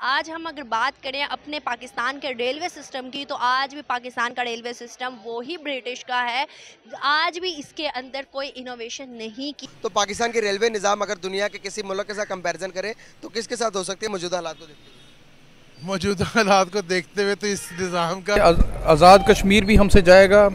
आज हम अगर बात करें अपने पाकिस्तान के रेलवे सिस्टम की, तो आज भी पाकिस्तान का रेलवे सिस्टम वो ही ब्रिटिश का है। आज भी इसके अंदर कोई इनोवेशन नहीं की। तो पाकिस्तान के रेलवे निज़ाम अगर दुनिया के किसी मुल्क के साथ कंपैरिजन करें तो किसके साथ हो सकती है मौजूदा हालात को देखते हुए? मौजूदा हालात को देखते हुए तो इस निज़ाम का आज़ाद कश्मीर भी हमसे जाएगा,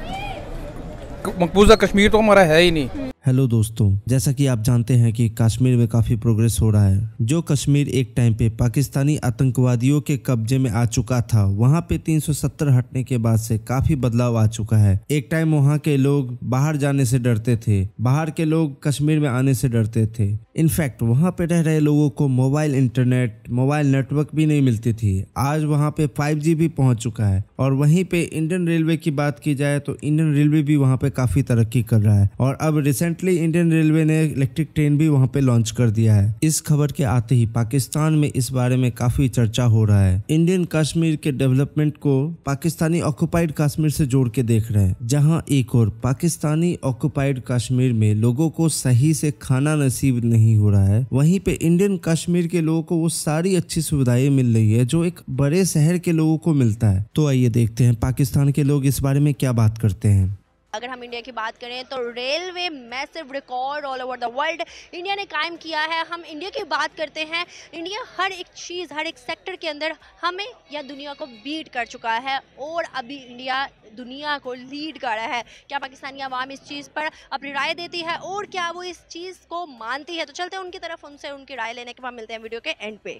मकबूजा कश्मीर तो हमारा है ही नहीं। हेलो दोस्तों, जैसा कि आप जानते हैं कि कश्मीर में काफ़ी प्रोग्रेस हो रहा है। जो कश्मीर एक टाइम पे पाकिस्तानी आतंकवादियों के कब्जे में आ चुका था, वहाँ पे 370 हटने के बाद से काफ़ी बदलाव आ चुका है। एक टाइम वहाँ के लोग बाहर जाने से डरते थे, बाहर के लोग कश्मीर में आने से डरते थे। इनफैक्ट वहाँ पे रह रहे लोगों को मोबाइल इंटरनेट, मोबाइल नेटवर्क भी नहीं मिलती थी। आज वहाँ पे 5G भी पहुँच चुका है। और वहीं पे इंडियन रेलवे की बात की जाए तो इंडियन रेलवे भी वहाँ पे काफ़ी तरक्की कर रहा है। और अब रिसेंटली इंडियन रेलवे ने इलेक्ट्रिक ट्रेन भी वहाँ पे लॉन्च कर दिया है। इस खबर के आते ही पाकिस्तान में इस बारे में काफ़ी चर्चा हो रहा है। इंडियन कश्मीर के डेवलपमेंट को पाकिस्तानी ऑक्युपाइड कश्मीर से जोड़ के देख रहे हैं, जहाँ एक और पाकिस्तानी ऑक्युपाइड कश्मीर में लोगों को सही से खाना नसीब नहीं हो रहा है, वहीं पे इंडियन कश्मीर के लोगों को वो सारी अच्छी सुविधाएं मिल रही है जो एक बड़े शहर के लोगों को मिलता है। तो आइए देखते हैं पाकिस्तान के लोग इस बारे में क्या बात करते हैं। अगर हम इंडिया की बात करें तो railway massive record all over the world India ने कायम किया है। हम इंडिया की बात करते हैं, इंडिया हर एक चीज़, हर एक सेक्टर के अंदर हमें या दुनिया को बीट कर चुका है और अभी इंडिया दुनिया को लीड कर रहा है। क्या पाकिस्तानी आवाम इस चीज़ पर अपनी राय देती है और क्या वो इस चीज़ को मानती है? तो चलते हैं उनकी तरफ, उनसे उनकी राय लेने के बाद मिलते हैं वीडियो के एंड पे।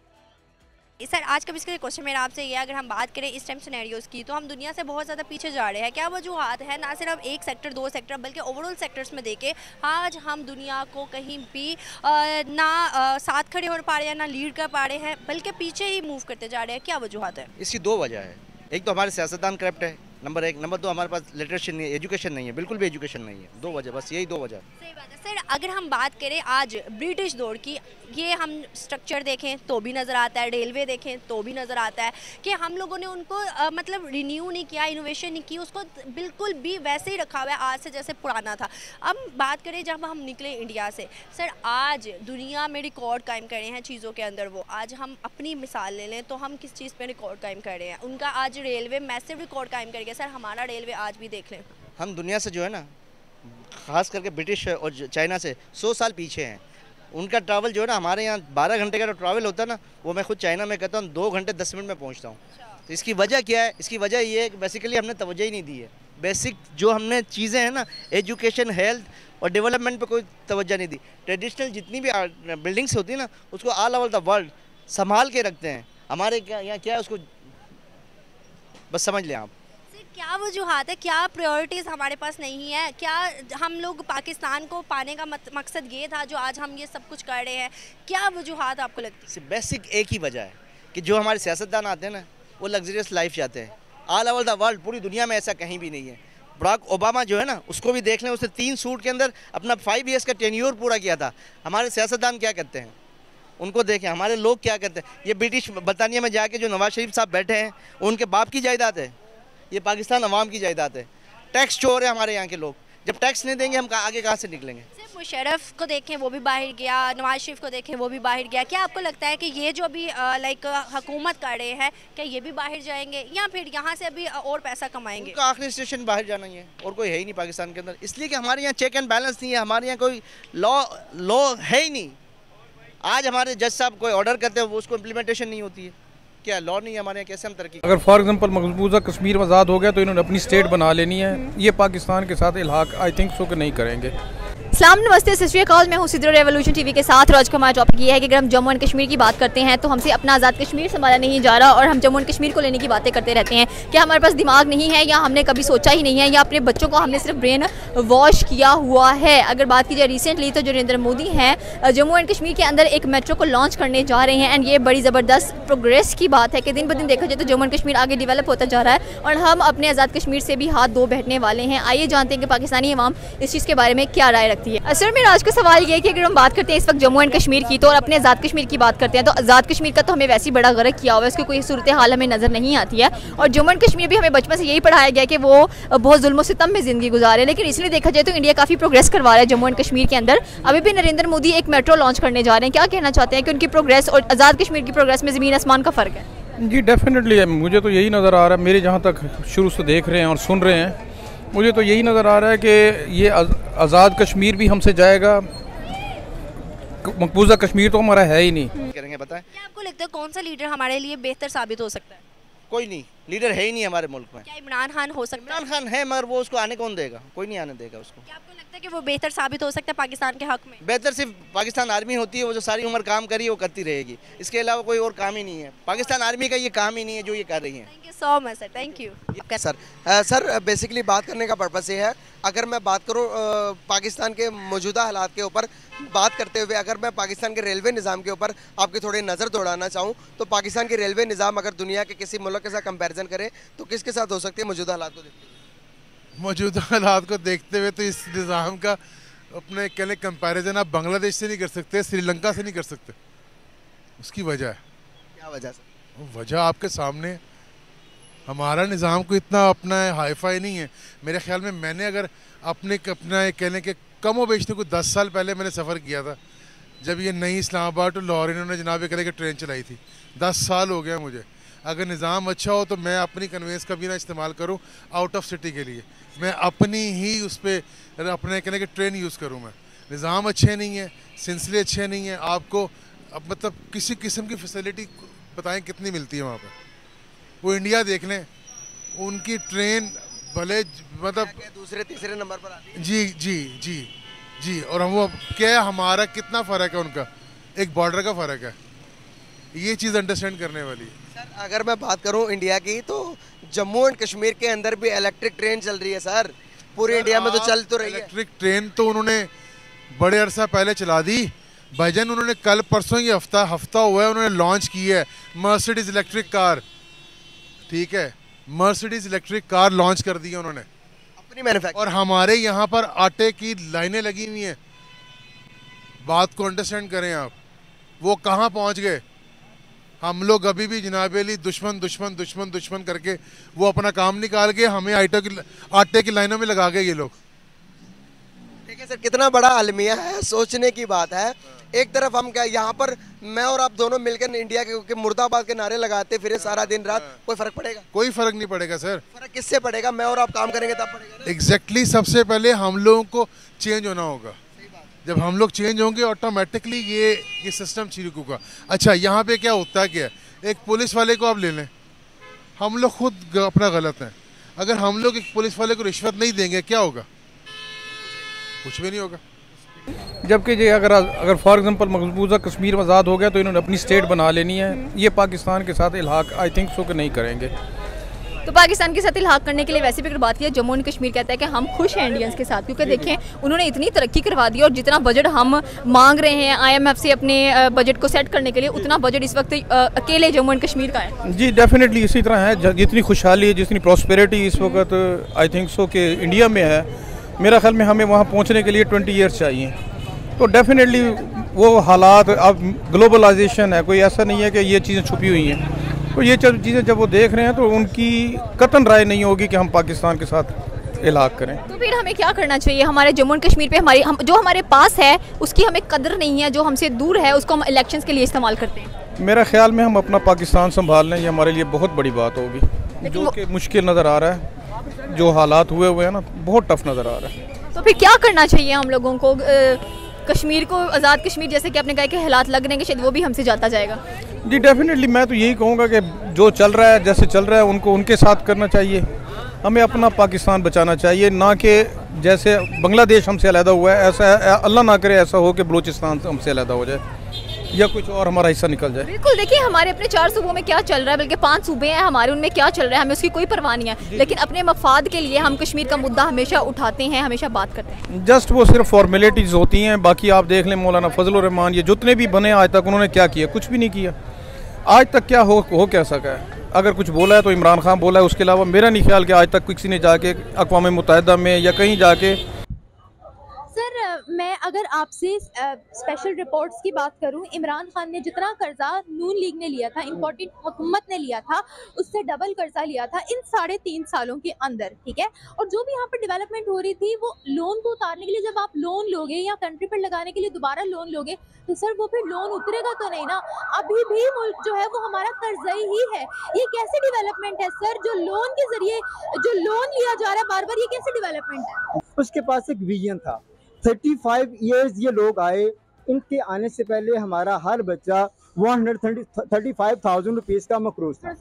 सर, आज का इसका क्वेश्चन मेरा आपसे ये है, अगर हम बात करें इस टाइम सिनेरियोज़ की, तो हम दुनिया से बहुत ज़्यादा पीछे जा रहे हैं। क्या वजूहत है? ना सिर्फ एक सेक्टर, दो सेक्टर, बल्कि ओवरऑल सेक्टर्स में देखें, आज हम दुनिया को कहीं भी ना साथ खड़े हो पा रहे हैं, ना लीड कर पा रहे हैं, बल्कि पीछे ही मूव करते जा रहे हैं। क्या वजूहत है? इसकी दो वजह है। एक तो हमारे सियासतदान करप्ट है, नंबर एक। नंबर दो, हमारे पास लिटरेसी नहीं है, एजुकेशन नहीं है, बिल्कुल भी एजुकेशन नहीं है। दो वजह, बस यही दो वजह। सही बात है। सर, अगर हम बात करें आज ब्रिटिश दौर की, ये हम स्ट्रक्चर देखें तो भी नज़र आता है, रेलवे देखें तो भी नज़र आता है कि हम लोगों ने उनको मतलब रिन्यू नहीं किया, इनोवेशन नहीं की, उसको बिल्कुल भी वैसे ही रखा हुआ है आज से जैसे पुराना था। अब बात करें जब हम निकले इंडिया से, सर आज दुनिया में रिकॉर्ड कायम कर रहे हैं चीज़ों के अंदर। वो आज हम अपनी मिसाल ले लें तो हम किस चीज़ पर रिकॉर्ड कायम कर रहे हैं? उनका आज रेलवे मैसिव रिकॉर्ड कायम कर गया। सर, हमारा रेलवे आज भी देख लें, हम दुनिया से जो है ना, खास करके ब्रिटिश और चाइना से 100 साल पीछे हैं। उनका ट्रैवल जो है ना, हमारे यहाँ 12 घंटे का जो ट्रैवल होता है ना, वो मैं खुद चाइना में कहता हूँ 2 घंटे 10 मिनट में पहुँचता हूँ। तो इसकी वजह क्या है? इसकी वजह ये है कि बेसिकली हमने तवज्जो ही नहीं दी है। बेसिक जो हमने चीज़ें हैं ना, एजुकेशन, हेल्थ और डेवलपमेंट पे कोई तवज्जो नहीं दी। ट्रेडिशनल जितनी भी बिल्डिंग्स होती है ना, उसको ऑल ओवर द वर्ल्ड संभाल के रखते हैं। हमारे यहाँ क्या है, उसको बस समझ लें आप। क्या वजूहत है? क्या प्रायोरिटीज़ हमारे पास नहीं है? क्या हम लोग पाकिस्तान को पाने का मकसद ये था जो आज हम ये सब कुछ कर रहे हैं? क्या वजूहत आपको लगती है? बेसिक एक ही वजह है कि जो हमारे सियासतदान आते हैं ना, वो लग्जरियस लाइफ चाहते हैं। ऑल ओवर द वर्ल्ड, पूरी दुनिया में ऐसा कहीं भी नहीं है। बराक ओबामा जो है ना, उसको भी देख लें, उसने 3 सूट के अंदर अपना 5 ईयर्स का टेन्योर पूरा किया था। हमारे सियासतदान क्या करते हैं, उनको देखें। हमारे लोग क्या करते हैं, ये ब्रिटिश बरतानिया में जाके जो नवाज शरीफ साहब बैठे हैं, उनके बाप की जायदाद है, ये पाकिस्तान अवाम की जायदाद है। टैक्स चोर है हमारे यहाँ के लोग। जब टैक्स नहीं देंगे हम आगे कहाँ से निकलेंगे? सिर्फ मुशर्रफ को देखें वो भी बाहर गया, नवाज शरीफ को देखें वो भी बाहर गया। क्या आपको लगता है कि ये जो अभी लाइक हुकूमत कर रहे हैं, क्या ये भी बाहर जाएंगे या फिर यहाँ से अभी और पैसा कमाएंगे? उनका आखिरी स्टेशन बाहर जाना ही है, और कोई है ही नहीं पाकिस्तान के अंदर। इसलिए कि हमारे यहाँ चेक एंड बैलेंस नहीं है, हमारे यहाँ कोई लॉ है ही नहीं। आज हमारे जज साहब कोई ऑर्डर करते हैं, वो उसको इम्प्लीमेंटेशन नहीं होती है। क्या लॉ नहीं है हमारे यहाँ? कैसे हम तरक्की? अगर फॉर एग्जांपल मकबूजा कश्मीर आज़ाद हो गया तो इन्होंने अपनी स्टेट बना लेनी है। ये पाकिस्तान के साथ इल्हाक आई थिंक सो कि नहीं करेंगे। सलाम, नमस्ते, सत श्री अकाल। मैं हूँ सिद्रो रेवोल्यूशन टीवी के साथ। और आज का हमारा टॉपिक ये है कि अगर हम जम्मू एंड कश्मीर की बात करते हैं तो हमसे अपना आज़ाद कश्मीर संभाला नहीं जा रहा और हम जम्मू एंड कश्मीर को लेने की बातें करते रहते हैं। क्या हमारे पास दिमाग नहीं है या हमने कभी सोचा ही नहीं है या अपने बच्चों को हमने सिर्फ ब्रेन वॉश किया हुआ है? अगर बात की जाए रिसेंटली तो जो नरेंद्र मोदी हैं जम्मू एंड कश्मीर के अंदर एक मेट्रो को लॉन्च करने जा रहे हैं एंड ये बड़ी ज़बरदस्त प्रोग्रेस की बात है कि दिन ब दिन देखा जाए तो जम्मू एंड कश्मीर आगे डेवलप होता जा रहा है और हम अपने आज़ाद कश्मीर से भी हाथ धो बैठने वाले हैं। आइए जानते हैं कि पाकिस्तानी अवाम इस चीज़ के बारे में क्या राय रखती है। सकती है। सर मेरा आज का सवाल ये है कि अगर हम बात करते हैं इस वक्त जम्मू एंड कश्मीर की, तो और अपने आज़ाद कश्मीर की बात करते हैं, तो आज़ाद कश्मीर का तो हमें वैसे ही बड़ा गर्क किया हुआ है, उसकी कोई सूरत हाल हमें नज़र नहीं आती है। और जम्मू एंड कश्मीर भी हमें बचपन से यही पढ़ाया गया कि वो बहुत जुल्म सितम में ज़िंदगी गुजारे, लेकिन इसलिए देखा जाए तो इंडिया काफ़ी प्रोग्रेस करवा रहा है जम्मू एंड कश्मीर के अंदर। अभी भी नरेंद्र मोदी एक मेट्रो लॉन्च करने जा रहे हैं, क्या कहना चाहते हैं कि उनकी प्रोग्रेस और आज़ाद कश्मीर की प्रोग्रेस में ज़मीन आसमान का फ़र्क है? जी डेफिनेटली है, मुझे तो यही नज़र आ रहा है, मेरे जहाँ तक शुरू से देख रहे हैं और सुन रहे हैं, मुझे तो यही नज़र आ रहा है कि ये आज़ाद कश्मीर भी हमसे जाएगा, मकबूजा कश्मीर तो हमारा है ही नहीं। करेंगे बताएं, क्या आपको लगता है कौन सा लीडर हमारे लिए बेहतर साबित हो सकता है? कोई नहीं, लीडर है ही नहीं हमारे मुल्क में। क्या इमरान खान हो सकता है? इमरान खान है मगर वो उसको आने कौन देगा, कोई नहीं आने देगा उसको। क्या आपको लगता है कि वो बेहतर साबित हो सकता है पाकिस्तान के हक में? बेहतर सिर्फ पाकिस्तान आर्मी होती है, वो जो सारी उम्र काम करी है वो करती रहेगी, इसके अलावा कोई और काम ही नहीं है। पाकिस्तान आर्मी का ये काम ही नहीं है जो ये कर रही है। Thank you so much sir, thank you. Sir basically बात करने का पर्पस ये है, अगर मैं बात करूं पाकिस्तान के मौजूदा हालात के ऊपर बात करते हुए, अगर मैं पाकिस्तान के रेलवे निज़ाम के ऊपर आपकी थोड़ी नज़र दौड़ाना चाहूं, तो पाकिस्तान की रेलवे निज़ाम अगर दुनिया के किसी मुल्क के साथ कंपैरिजन करें तो किसके साथ हो सकती है मौजूदा हालात को देखते हुए? मौजूदा हालात को देखते हुए तो इस निज़ाम का अपने कहने कंपैरिजन आप बांग्लादेश से नहीं कर सकते, श्रीलंका से नहीं कर सकते। उसकी वजह है, क्या वजह से? वजह आपके सामने, हमारा निज़ाम को इतना अपना हाईफाई नहीं है। मेरे ख्याल में मैंने अगर अपना कहने के कम व बेशतर को 10 साल पहले मैंने सफ़र किया था, जब ये नई इस्लामाबाद और लाहौर इन्होंने जनाब कहने की ट्रेन चलाई थी। 10 साल हो गया मुझे। अगर निज़ाम अच्छा हो तो मैं अपनी कन्वेंस का भी ना इस्तेमाल करूं आउट ऑफ सिटी के लिए, मैं अपनी ही उस पर अपने कहने के ट्रेन यूज़ करूं। मैं निज़ाम अच्छे नहीं है, सिलसिले अच्छे नहीं हैं, आपको अब मतलब किसी किस्म की फैसिलिटी बताएं कितनी मिलती है वहाँ पर। वो इंडिया देख लें, उनकी ट्रेन भले मतलब दूसरे तीसरे नंबर पर आती है। जी जी जी जी, और हम वो क्या हमारा कितना फ़र्क है, उनका एक बॉर्डर का फ़र्क है, ये चीज़ अंडरस्टैंड करने वाली है। सर अगर मैं बात करूं इंडिया की, तो जम्मू एंड कश्मीर के अंदर भी इलेक्ट्रिक ट्रेन चल रही है सर, पूरे इंडिया में तो चल तो रही है। इलेक्ट्रिक ट्रेन तो उन्होंने बड़े अरसा पहले चला दी भाईजान, उन्होंने कल परसों ये हफ्ता हुआ है उन्होंने लॉन्च की है मर्सिडीज इलेक्ट्रिक कार। ठीक है, मर्सिडीज इलेक्ट्रिक कार लॉन्च कर दी है उन्होंने अपनी मैन्युफैक्चर। और हमारे यहाँ पर आटे की लाइनें लगी हुई हैं। बात को अंडरस्टैंड करें आप, वो कहाँ पहुँच गए। हम लोग अभी भी जनाब अली दुश्मन दुश्मन दुश्मन दुश्मन करके वो अपना काम निकाल के हमें आटे की लाइनों में लगा गए ये लोग। ठीक है सर, कितना बड़ा अलमिया है, सोचने की बात है। एक तरफ हम क्या यहाँ पर मैं और आप दोनों मिलकर इंडिया के मुर्दाबाद के नारे लगाते फिर सारा दिन रात, कोई फर्क पड़ेगा? कोई फर्क नहीं पड़ेगा सर। फर्क किससे पड़ेगा? मैं और आप काम करेंगे तब पड़ेगा। एग्जैक्टली सबसे पहले हम लोगों को चेंज होना होगा। जब हम लोग चेंज होंगे ऑटोमेटिकली ये सिस्टम शुरू होगा। अच्छा यहाँ पे क्या होता है, क्या एक पुलिस वाले को आप ले लें, हम लोग खुद अपना गलत हैं। अगर हम लोग एक पुलिस वाले को रिश्वत नहीं देंगे क्या होगा? कुछ भी नहीं होगा। जबकि ये अगर फॉर एग्जांपल मकबूजा कश्मीर आज़ाद हो गया तो इन्होंने अपनी स्टेट बना लेनी है, ये पाकिस्तान के साथ इल्हाक आई थिंक सो कि नहीं करेंगे। तो पाकिस्तान के साथ इल्हाक करने के लिए वैसे भी अगर बात किया, जम्मू एंड कश्मीर कहता है कि हम खुश हैं इंडियंस के साथ, क्योंकि देखें उन्होंने इतनी तरक्की करवा दी और जितना बजट हम मांग रहे हैं IMF से अपने बजट को सेट करने के लिए, उतना बजट इस वक्त अकेले जम्मू एंड कश्मीर का है। जी डेफिनेटली इसी तरह है, जितनी खुशहाली है, जितनी प्रॉस्पेरिटी इस वक्त आई थिंक सो कि इंडिया में है, मेरा ख्याल में हमें वहाँ पहुँचने के लिए 20 ईयर्स चाहिए। तो डेफिनेटली वो हालात, अब ग्लोबलाइजेशन है, कोई ऐसा नहीं है कि ये चीज़ें छुपी हुई हैं। तो ये चीज़ें जब वो देख रहे हैं तो उनकी कतन राय नहीं होगी कि हम पाकिस्तान के साथ इलाक़ करें। तो फिर हमें क्या करना चाहिए? हमारे जम्मू एंड कश्मीर पे जो हमारे पास है उसकी हमें कदर नहीं है, जो हमसे दूर है उसको हम इलेक्शंस के लिए इस्तेमाल करते हैं। मेरा ख्याल में हम अपना पाकिस्तान संभाल लें, ये हमारे लिए बहुत बड़ी बात होगी, जो कि मुश्किल नज़र आ रहा है। जो हालात हुए हैं ना, बहुत टफ नज़र आ रहा है। तो फिर क्या करना चाहिए हम लोगों को? कश्मीर को आज़ाद कश्मीर जैसे कि आपने कहा कि हालात लग रहे हैं कि शायद वो भी हमसे जाता जाएगा। जी डेफिनेटली मैं तो यही कहूँगा कि जो चल रहा है, जैसे चल रहा है, उनको उनके साथ करना चाहिए। हमें अपना पाकिस्तान बचाना चाहिए, ना कि जैसे बांग्लादेश हमसे अलहदा हुआ है, ऐसा अल्लाह ना करे ऐसा हो कि बलूचिस्तान हमसे अलहदा हो जाए या कुछ और हमारा हिस्सा निकल जाए। बिल्कुल, देखिए हमारे अपने 4 सूबों में क्या चल रहा है, बल्कि 5 सूबे हैं हमारे, उनमें क्या चल रहा है हमें उसकी कोई परवाह नहीं है, लेकिन अपने मफाद के लिए हम कश्मीर का मुद्दा हमेशा उठाते हैं, हमेशा बात करते हैं। जस्ट वो सिर्फ फॉर्मेलिटीज़ होती हैं। बाकी आप देख लें मौलाना फजलुर रहमान, ये जितने भी बने आज तक उन्होंने क्या किया? कुछ भी नहीं किया। आज तक क्या हो क्या सका है? अगर कुछ बोला है तो इमरान खान बोला है, उसके अलावा मेरा नहीं ख्याल कि आज तक किसी ने जाके अक़वाम मुत्तहिदा में या कहीं जाके। सर मैं अगर आपसे स्पेशल रिपोर्ट्स की बात करूं, इमरान खान ने जितना कर्जा नून लीग ने लिया था, इम्पोर्टेड हुकूमत ने लिया था, उससे डबल कर्जा लिया था इन 3.5 सालों के अंदर, ठीक है। और जो भी यहाँ पर डेवलपमेंट हो रही थी, वो लोन को उतारने के लिए जब आप लोन लोगे या कंट्री पर लगाने के लिए दोबारा लोन लोगे, तो सर वो फिर लोन उतरेगा तो नहीं ना। अभी भी मुल्क जो है वो हमारा कर्जई ही है। ये कैसे डेवलपमेंट है सर, जो लोन के जरिए जो लोन लिया जा रहा है बार बार, ये कैसे डेवलपमेंट है? उसके पास एक विजन था। 35 इयर्स ये लोग आए, इनके आने से पहले हमारा हर बच्चा 135,000 रुपीज़ का मकरूज था,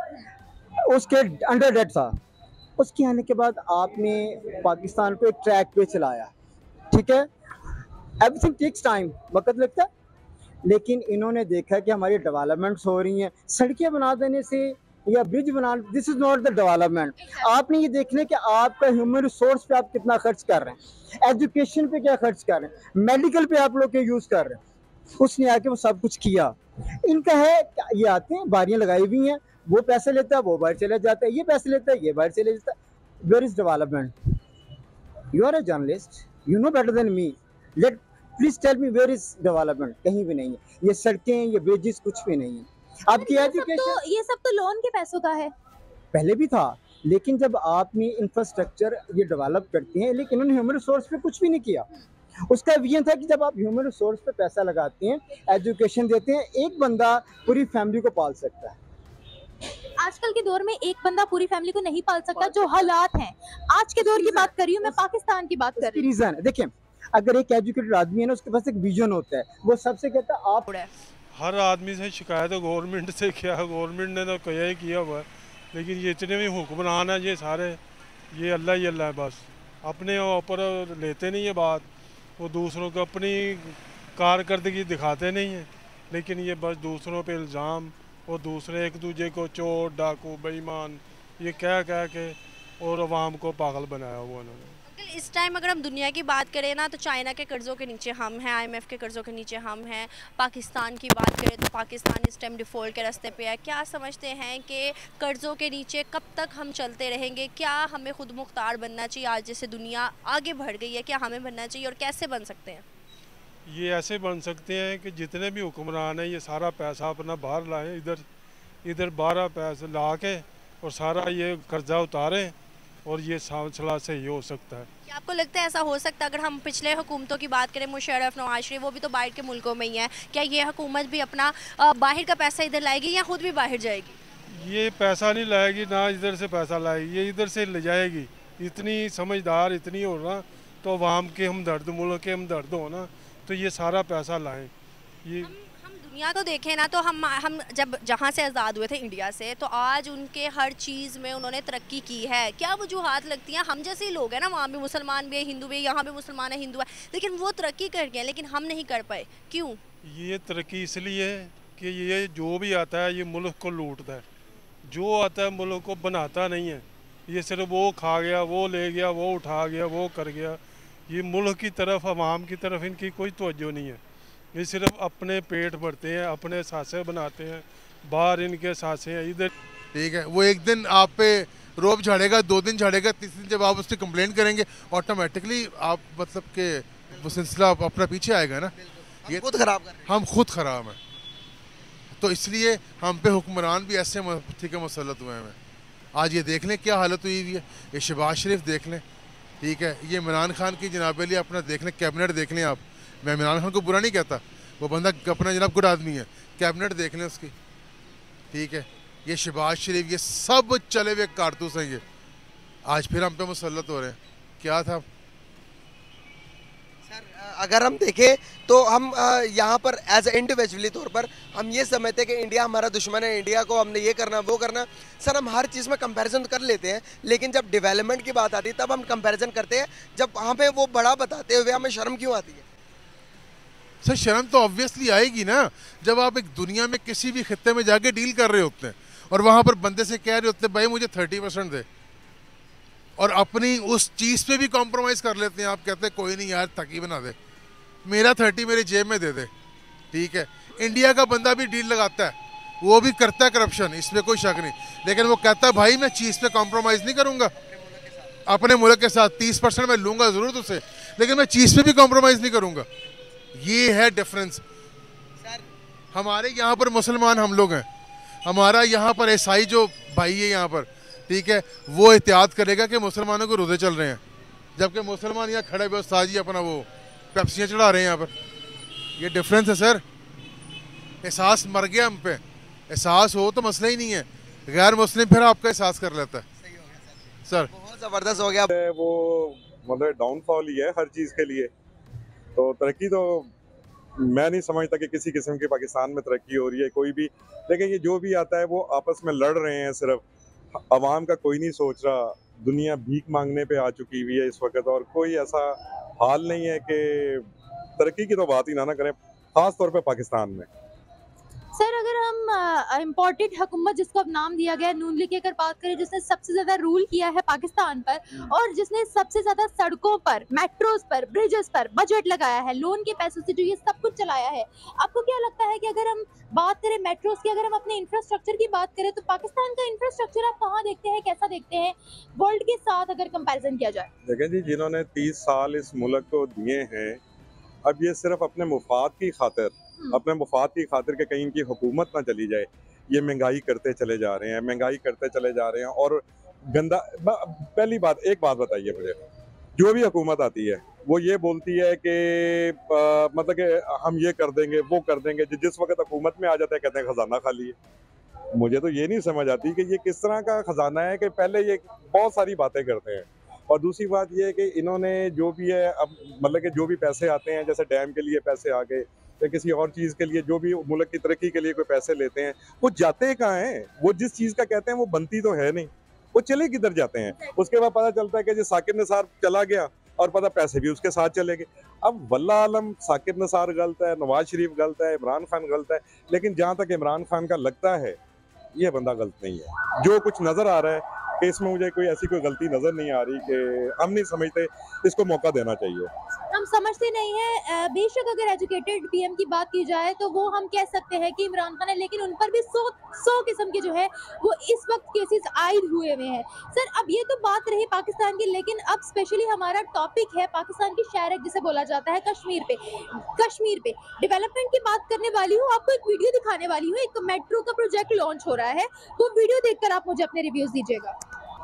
उसके अंडर डेट था। उसके आने के बाद आपने पाकिस्तान को एक ट्रैक पे चलाया, ठीक है। एवरीथिंग टेक्स टाइम, वक्त लगता है, लेकिन इन्होंने देखा कि हमारी डेवलपमेंट्स हो रही हैं, सड़कें बना देने से या ब्रिज बना, this is not the development. आपने ये देखना कि आपका ह्यूमन रिसोर्स पे आप कितना खर्च कर रहे हैं, एजुकेशन पे क्या खर्च कर रहे हैं, मेडिकल पे आप लोग के यूज कर रहे हैं। उसने आके वो सब कुछ किया। इनका है ये आते हैं, बारियां लगाई हुई हैं, वो पैसे लेता है, वो बाहर चले जाता है, ये पैसे लेता है, ये बाहर चले जाता है। Where is development? You are a journalist, you know better than me, let please tell me where is development? कहीं भी नहीं है। ये सड़कें, ये ब्रिजेस, कुछ भी नहीं है। आपकी एजुकेशन, ये सब तो लोन के पैसों का है। पहले भी था, लेकिन जब आपने इंफ्रास्ट्रक्चर ये डेवलप करते हैं, लेकिन उन्होंने ह्यूमन रिसोर्स पे कुछ भी नहीं किया। उसका विजन था कि जब आप ह्यूमन रिसोर्स पे पैसा लगाते हैं, एजुकेशन देते हैं, एक बंदा पूरी फैमिली को पाल सकता है। आजकल के दौर में एक बंदा पूरी फैमिली को नहीं पाल सकता, जो हालात हैं आज के दौर की बात कर रही हूँ मैं, पाकिस्तान की बात कर रही हूँ। रीजन देखिए, अगर एक एजुकेटेड आदमी है ना, उसके पास एक विजन होता है, वो सबसे कहता है आप। हर आदमी से शिकायत है गवर्नमेंट से, क्या गवर्नमेंट ने तो क्या ही किया हुआ है, लेकिन ये इतने भी हुक्मरान हैं ये सारे, ये अल्लाह ही अल्लाह है बस, अपने ऊपर लेते नहीं है बात, वो दूसरों को अपनी कारकर्दगी दिखाते नहीं हैं, लेकिन ये बस दूसरों पे इल्ज़ाम और दूसरे एक दूसरे को चोर डाकू बेईमान ये कह के और अवाम को पागल बनाया हुआ उन्होंने। इस टाइम अगर हम दुनिया की बात करें ना, तो चाइना के कर्ज़ों के नीचे हम हैं, IMF के कर्ज़ों के नीचे हम हैं। पाकिस्तान की बात करें तो पाकिस्तान इस टाइम डिफ़ॉल्ट के रास्ते पे है। क्या समझते हैं कि कर्ज़ों के नीचे कब तक हम चलते रहेंगे? क्या हमें खुद मुख्तार बनना चाहिए? आज जैसे दुनिया आगे बढ़ गई है, क्या हमें बनना चाहिए और कैसे बन सकते हैं? ये ऐसे बन सकते हैं कि जितने भी हुक्मरान हैं ये सारा पैसा अपना बाहर लाएँ, इधर 12 पैसे ला के और सारा ये कर्जा उतारें, और ये सिलसिला से ही हो सकता है। क्या आपको लगता है ऐसा हो सकता है? अगर हम पिछले हुकूमतों की बात करें, मुशर्रफ, नवाज शरीफ, वो भी तो बाहर के मुल्कों में ही है, क्या ये हुकूमत भी अपना बाहर का पैसा इधर लाएगी या खुद भी बाहर जाएगी? ये पैसा नहीं लाएगी, ना इधर से पैसा लाएगी, ये इधर से ले जाएगी। इतनी समझदार इतनी हो ना, तो अवाम के हमदर्द, मुल्क के हमदर्द हो ना, तो ये सारा पैसा लाएँ। ये दुनिया को देखें ना, तो हम जब जहाँ से आज़ाद हुए थे इंडिया से, तो आज उनके हर चीज़ में उन्होंने तरक्की की है। क्या वजूहात लगती हैं? हम जैसे ही लोग हैं ना, वहाँ भी मुसलमान भी है, हिंदू भी है, यहाँ भी मुसलमान है, हिंदू है, लेकिन वो तरक्की कर गए, लेकिन हम नहीं कर पाए। क्यों? ये तरक्की इसलिए है कि ये जो भी आता है ये मुल्क को लूटता है, जो आता है मुल्क को बनाता नहीं है। ये सिर्फ वो खा गया, वो ले गया, वो उठा गया, वो कर गया। ये मुल्क की तरफ, अवाम की तरफ इनकी कोई तवज्जो नहीं है। ये सिर्फ अपने पेट भरते हैं, अपने सासे बनाते हैं, बाहर इनके सासे हैं इधर। ठीक है, वो एक दिन आप पे रोब झाड़ेगा, 2 दिन झाड़ेगा, 3 दिन जब आप उससे कंप्लेंट करेंगे, ऑटोमेटिकली आप मतलब के वो सिलसिला अपना पीछे आएगा ना। ये खुद खराब कर रहे हैं। हम खुद खराब हैं, तो इसलिए हम पे हुक्मरान भी ऐसे ठीक है मुसल्लत हुए हैं। आज ये देख लें क्या हालत हुई हुई है, ये शहबाज शरीफ देख लें, ठीक है, ये इमरान खान की जनाब लिए अपना देख लें, कैबिनेट देख लें आप। मैं इमरान खान को बुरा नहीं कहता, वो बंदा अपना जनाब गुड आदमी है, कैबिनेट देख लें उसकी, ठीक है। ये शहबाज शरीफ, ये सब चले हुए कारतूस हैं। ये आज फिर हम पे मुसल्लत हो रहे हैं। क्या था सर, अगर हम देखें तो हम यहाँ पर एज ए इंडिविजुअली तौर पर हम ये समझते हैं कि इंडिया हमारा दुश्मन है, इंडिया को हमने ये करना वो करना। सर, हम हर चीज़ में कंपैरिजन कर लेते हैं, लेकिन जब डेवलपमेंट की बात आती है तब हम कंपैरिजन करते हैं। जब हमें वो बड़ा बताते हुए हमें शर्म क्यों आती है? सर, शर्म तो ऑब्वियसली आएगी ना, जब आप एक दुनिया में किसी भी खित्ते में जाके डील कर रहे होते हैं और वहाँ पर बंदे से कह रहे होते हैं भाई मुझे 30% दे, और अपनी उस चीज़ पे भी कॉम्प्रोमाइज़ कर लेते हैं। आप कहते हैं कोई नहीं यार, तकी बना दे, मेरा 30 मेरी जेब में दे दे, ठीक है। इंडिया का बंदा भी डील लगाता है, वो भी करता है करप्शन, इसमें कोई शक नहीं, लेकिन वो कहता है भाई मैं चीज़ पे कॉम्प्रोमाइज़ नहीं करूँगा। अपने मुल्क के साथ 30% मैं लूँगा ज़रूर तुझसे, लेकिन मैं चीज़ पे भी कॉम्प्रोमाइज़ नहीं करूँगा। ये है डिफरेंस। हमारे यहाँ पर मुसलमान हम लोग हैं, हमारा यहाँ पर ईसाई जो भाई है यहाँ पर, ठीक है, वो एहतियात करेगा कि मुसलमानों को रोज़े चल रहे हैं, जबकि मुसलमान यहाँ खड़े हुए उस्ताद जी अपना वो पेप्सियाँ चढ़ा रहे हैं यहाँ पर। ये डिफरेंस है सर। एहसास मर गया हम पे, एहसास हो तो मसला ही नहीं है, गैर मुस्लिम फिर आपका एहसास कर लेता है। सर बहुत ज़बरदस्त हो गया वो, मतलब डाउनफॉल ही है हर चीज़ के लिए। तो तरक्की तो मैं नहीं समझता कि किसी किस्म की पाकिस्तान में तरक्की हो रही है कोई भी, लेकिन ये जो भी आता है वो आपस में लड़ रहे हैं सिर्फ। आवाम का कोई नहीं सोच रहा, दुनिया भीख मांगने पे आ चुकी हुई है इस वक्त, और कोई ऐसा हाल नहीं है कि तरक्की की तो बात ही ना करें, ख़ास तौर पे पाकिस्तान में। सर अगर हम इम्पोर्टेड हुकूमत जिसको अब नाम दिया गया नून लीग की अगर बात करें, जिसने सबसे ज़्यादा रूल किया है पाकिस्तान पर और जिसने सबसे ज़्यादा सड़कों पर, मेट्रोज पर, ब्रिजेस पर बजट लगाया है, लोन के पैसों से जो ये सब कुछ चलाया है, आपको क्या लगता है कि अगर हम बात करें मेट्रोज की, अगर हम अपने इंफ्रास्ट्रक्चर की बात करें, तो पाकिस्तान का इंफ्रास्ट्रक्चर आप कहाँ देखते हैं, कैसा देखते हैं वर्ल्ड के साथ अगर कंपेरिजन किया जाए? देखें जी, जिन्होंने 30 साल इस मुल्क को दिए हैं, अब ये सिर्फ अपने मुफाद की खातिर, अपने मुफाद की खातिर के कहीं इनकी हुकूमत ना चली जाए, ये महंगाई करते चले जा रहे हैं, महंगाई करते चले जा रहे हैं। और गंदा, पहली बात, एक बात बताइए मुझे, जो भी हुकूमत आती है वो ये बोलती है कि मतलब कि हम ये कर देंगे, वो कर देंगे, जिस वक्त हुकूमत में आ जाता है कहते हैं खजाना खाली है। मुझे तो ये नहीं समझ आती कि ये किस तरह का खजाना है कि पहले ये बहुत सारी बातें करते हैं, और दूसरी बात ये है कि इन्होंने जो भी है, अब मतलब कि जो भी पैसे आते हैं, जैसे डैम के लिए पैसे आ गए या किसी और चीज़ के लिए, जो भी मुल्क की तरक्की के लिए कोई पैसे लेते हैं, वो जाते कहाँ हैं? वो जिस चीज़ का कहते हैं वो बनती तो है नहीं, वो चले किधर जाते हैं? उसके बाद पता चलता है कि जो साकिब निसार चला गया और पता पैसे भी उसके साथ चले गए। अब वल्लाह आलम साकिब निसार गलत है, नवाज शरीफ गलत है, इमरान खान गलत है, लेकिन जहाँ तक इमरान खान का लगता है ये बंदा गलत नहीं है। जो कुछ नज़र आ रहा है कि इसमें मुझे कोई ऐसी कोई गलती नज़र नहीं आ रही कि हम नहीं समझते इसको मौका देना चाहिए। हम समझते नहीं है। बेशक अगर एजुकेटेड पीएम की बात की जाए तो वो हम कह सकते हैं कि इमरान खान है, लेकिन उन पर भी 100 किस्म के जो है वो इस वक्त केसेस आयद हुए हुए हैं। सर अब ये तो बात रही पाकिस्तान की, लेकिन अब स्पेशली हमारा टॉपिक है पाकिस्तान की शहर जिसे बोला जाता है कश्मीर पे। कश्मीर पे डेवलपमेंट की बात करने वाली हूँ, आपको एक वीडियो दिखाने वाली हूँ। एक मेट्रो का प्रोजेक्ट लॉन्च हो रहा है, वो वीडियो देखकर आप मुझे अपने रिव्यूज दीजिएगा।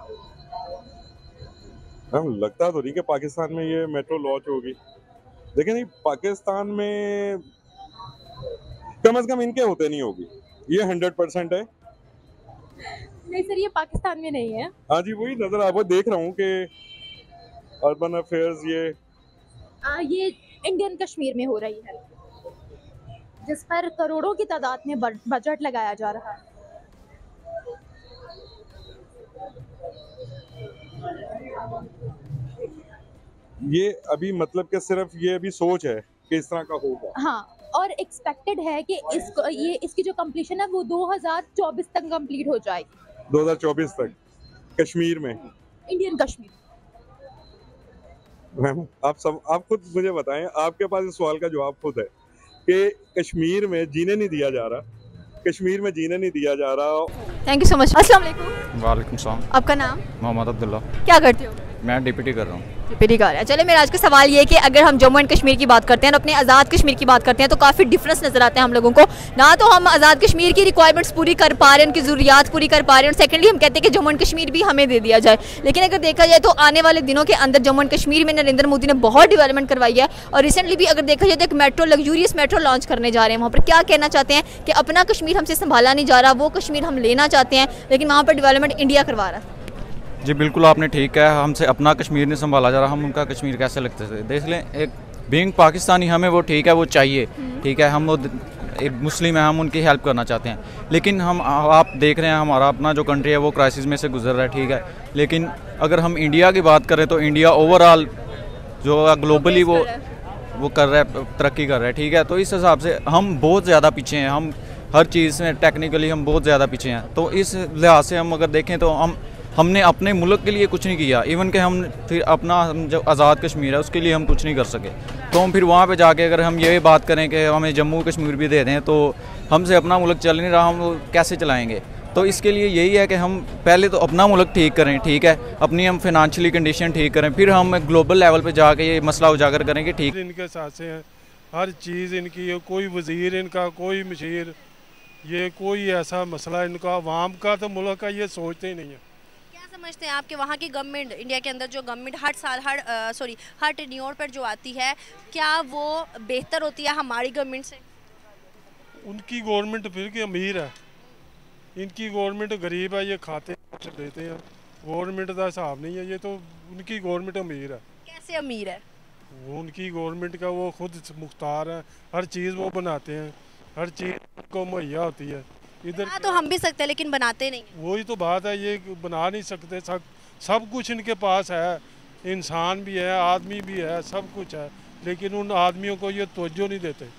लगता तो नहीं कि पाकिस्तान में ये मेट्रो लॉन्च होगी, लेकिन नहीं, पाकिस्तान में कम से कम इनके होते नहीं होगी, ये 100% है। नहीं सर, ये पाकिस्तान में नहीं है। हाँ जी, वही नजर आ, वो देख रहा हूँ कि अर्बन अफेयर्स ये इंडियन कश्मीर में हो रही है, जिस पर करोड़ों की तादाद में बजट लगाया जा रहा है। ये अभी मतलब कि सिर्फ ये अभी सोच है कि इस तरह का होगा। हाँ, और एक्सपेक्टेड है कि इसकी जो कंप्लीशन है वो 2024 तक कंप्लीट हो जाएगी। 2024 तक कश्मीर में, इंडियन कश्मीर। आप खुद मुझे बताएं, आपके पास इस सवाल का जवाब खुद है कि कश्मीर में जीने नहीं दिया जा रहा, कश्मीर में जीने नहीं दिया जा रहा। Thank you so much. अस्सलाम वालेकुम। वालेकुम सलाम। आपका नाम? मोहम्मद अब्दुल्ला। क्या करते हो? मैं डिप्टी कर रहा हूँ। डिप्टी कर रहा है। चले, मेरा आज का सवाल ये है कि अगर हम जम्मू एंड कश्मीर की बात करते हैं और अपने आज़ाद कश्मीर की बात करते हैं तो काफ़ी डिफरेंस नज़र आते हैं हम लोगों को। ना तो हम आज़ाद कश्मीर की रिक्वायरमेंट्स पूरी कर पा रहे हैं, उनकी ज़रूरियात पूरी कर पा रहे हैं, और सेकेंडली हम कहते हैं कि जम्मू एंड कश्मीर भी हमें दे दिया जाए। लेकिन अगर देखा जाए तो आने वाले दिनों के अंदर जम्मू एंड कश्मीर में नरेंद्र मोदी ने बहुत डेवलपमेंट करवाई है, और रिसेंटली भी अगर देखा जाए तो एक मेट्रो, लग्जूरियस मेट्रो लॉन्च करने जा रहे हैं। वहाँ पर क्या कहना चाहते हैं कि अपना कश्मीर हमसे संभाला नहीं जा रहा, वो कश्मीर हम लेना चाहते हैं, लेकिन वहाँ पर डेवलपमेंट इंडिया करवा रहा है। जी बिल्कुल, आपने ठीक है, हमसे अपना कश्मीर नहीं संभाला जा रहा, हम उनका कश्मीर कैसे लगते थे। देख लें, एक बीइंग पाकिस्तानी हमें वो ठीक है, वो चाहिए, ठीक है, हम वो एक मुस्लिम है, हम उनकी हेल्प करना चाहते हैं, लेकिन हम आप देख रहे हैं हमारा अपना जो कंट्री है वो क्राइसिस में से गुजर रहा है, ठीक है। लेकिन अगर हम इंडिया की बात करें तो इंडिया ओवरऑल जो ग्लोबली वो कर रहा है, तरक्की कर रहा है, ठीक है। तो इस हिसाब से हम बहुत ज़्यादा पीछे हैं, हम हर चीज़ में टेक्निकली हम बहुत ज़्यादा पीछे हैं। तो इस लिहाज से हम अगर देखें तो हमने अपने मुल्क के लिए कुछ नहीं किया, इवन कि हम फिर अपना जो आज़ाद कश्मीर है उसके लिए हम कुछ नहीं कर सके। तो हम फिर वहाँ पे जाके अगर हम ये बात करें कि हमें जम्मू कश्मीर भी दे दें तो हमसे अपना मुल्क चल नहीं रहा, हम वो कैसे चलाएंगे। तो इसके लिए यही है कि हम पहले तो अपना मुल्क ठीक करें, ठीक है, अपनी हम फाइनेंशियली कंडीशन ठीक करें, फिर हम ग्लोबल लेवल पे जाके ये मसला उजागर करें कि ठीक। इनके साथ हैं हर चीज़ इनकी, कोई वज़ीर इनका, कोई मशीर, ये कोई ऐसा मसला इनका अवाम का तो मुल्क का ये सोचते ही नहीं है। क्या समझते हैं आपके वहाँ की गवर्नमेंट, इंडिया के अंदर जो गवर्नमेंट हर साल हर टेन्योर पर जो आती है, क्या वो बेहतर होती है हमारी गवर्नमेंट से? उनकी गवर्नमेंट फिर की अमीर है, इनकी गवर्नमेंट गरीब है, ये खाते देते हैं, गवर्नमेंट का हिसाब नहीं है, ये तो उनकी गवर्नमेंट अमीर है। कैसे अमीर है? वो उनकी गवर्नमेंट का वो खुद मुख्तार है, हर चीज़ वो बनाते हैं, हर चीज़ को मुहैया होती है। इधर तो हम भी सकते हैं लेकिन बनाते नहीं। वही तो बात है, ये बना नहीं सकते, सब कुछ इनके पास है, इंसान भी है, आदमी भी है, सब कुछ है, लेकिन उन आदमियों को ये तवज्जो नहीं देते।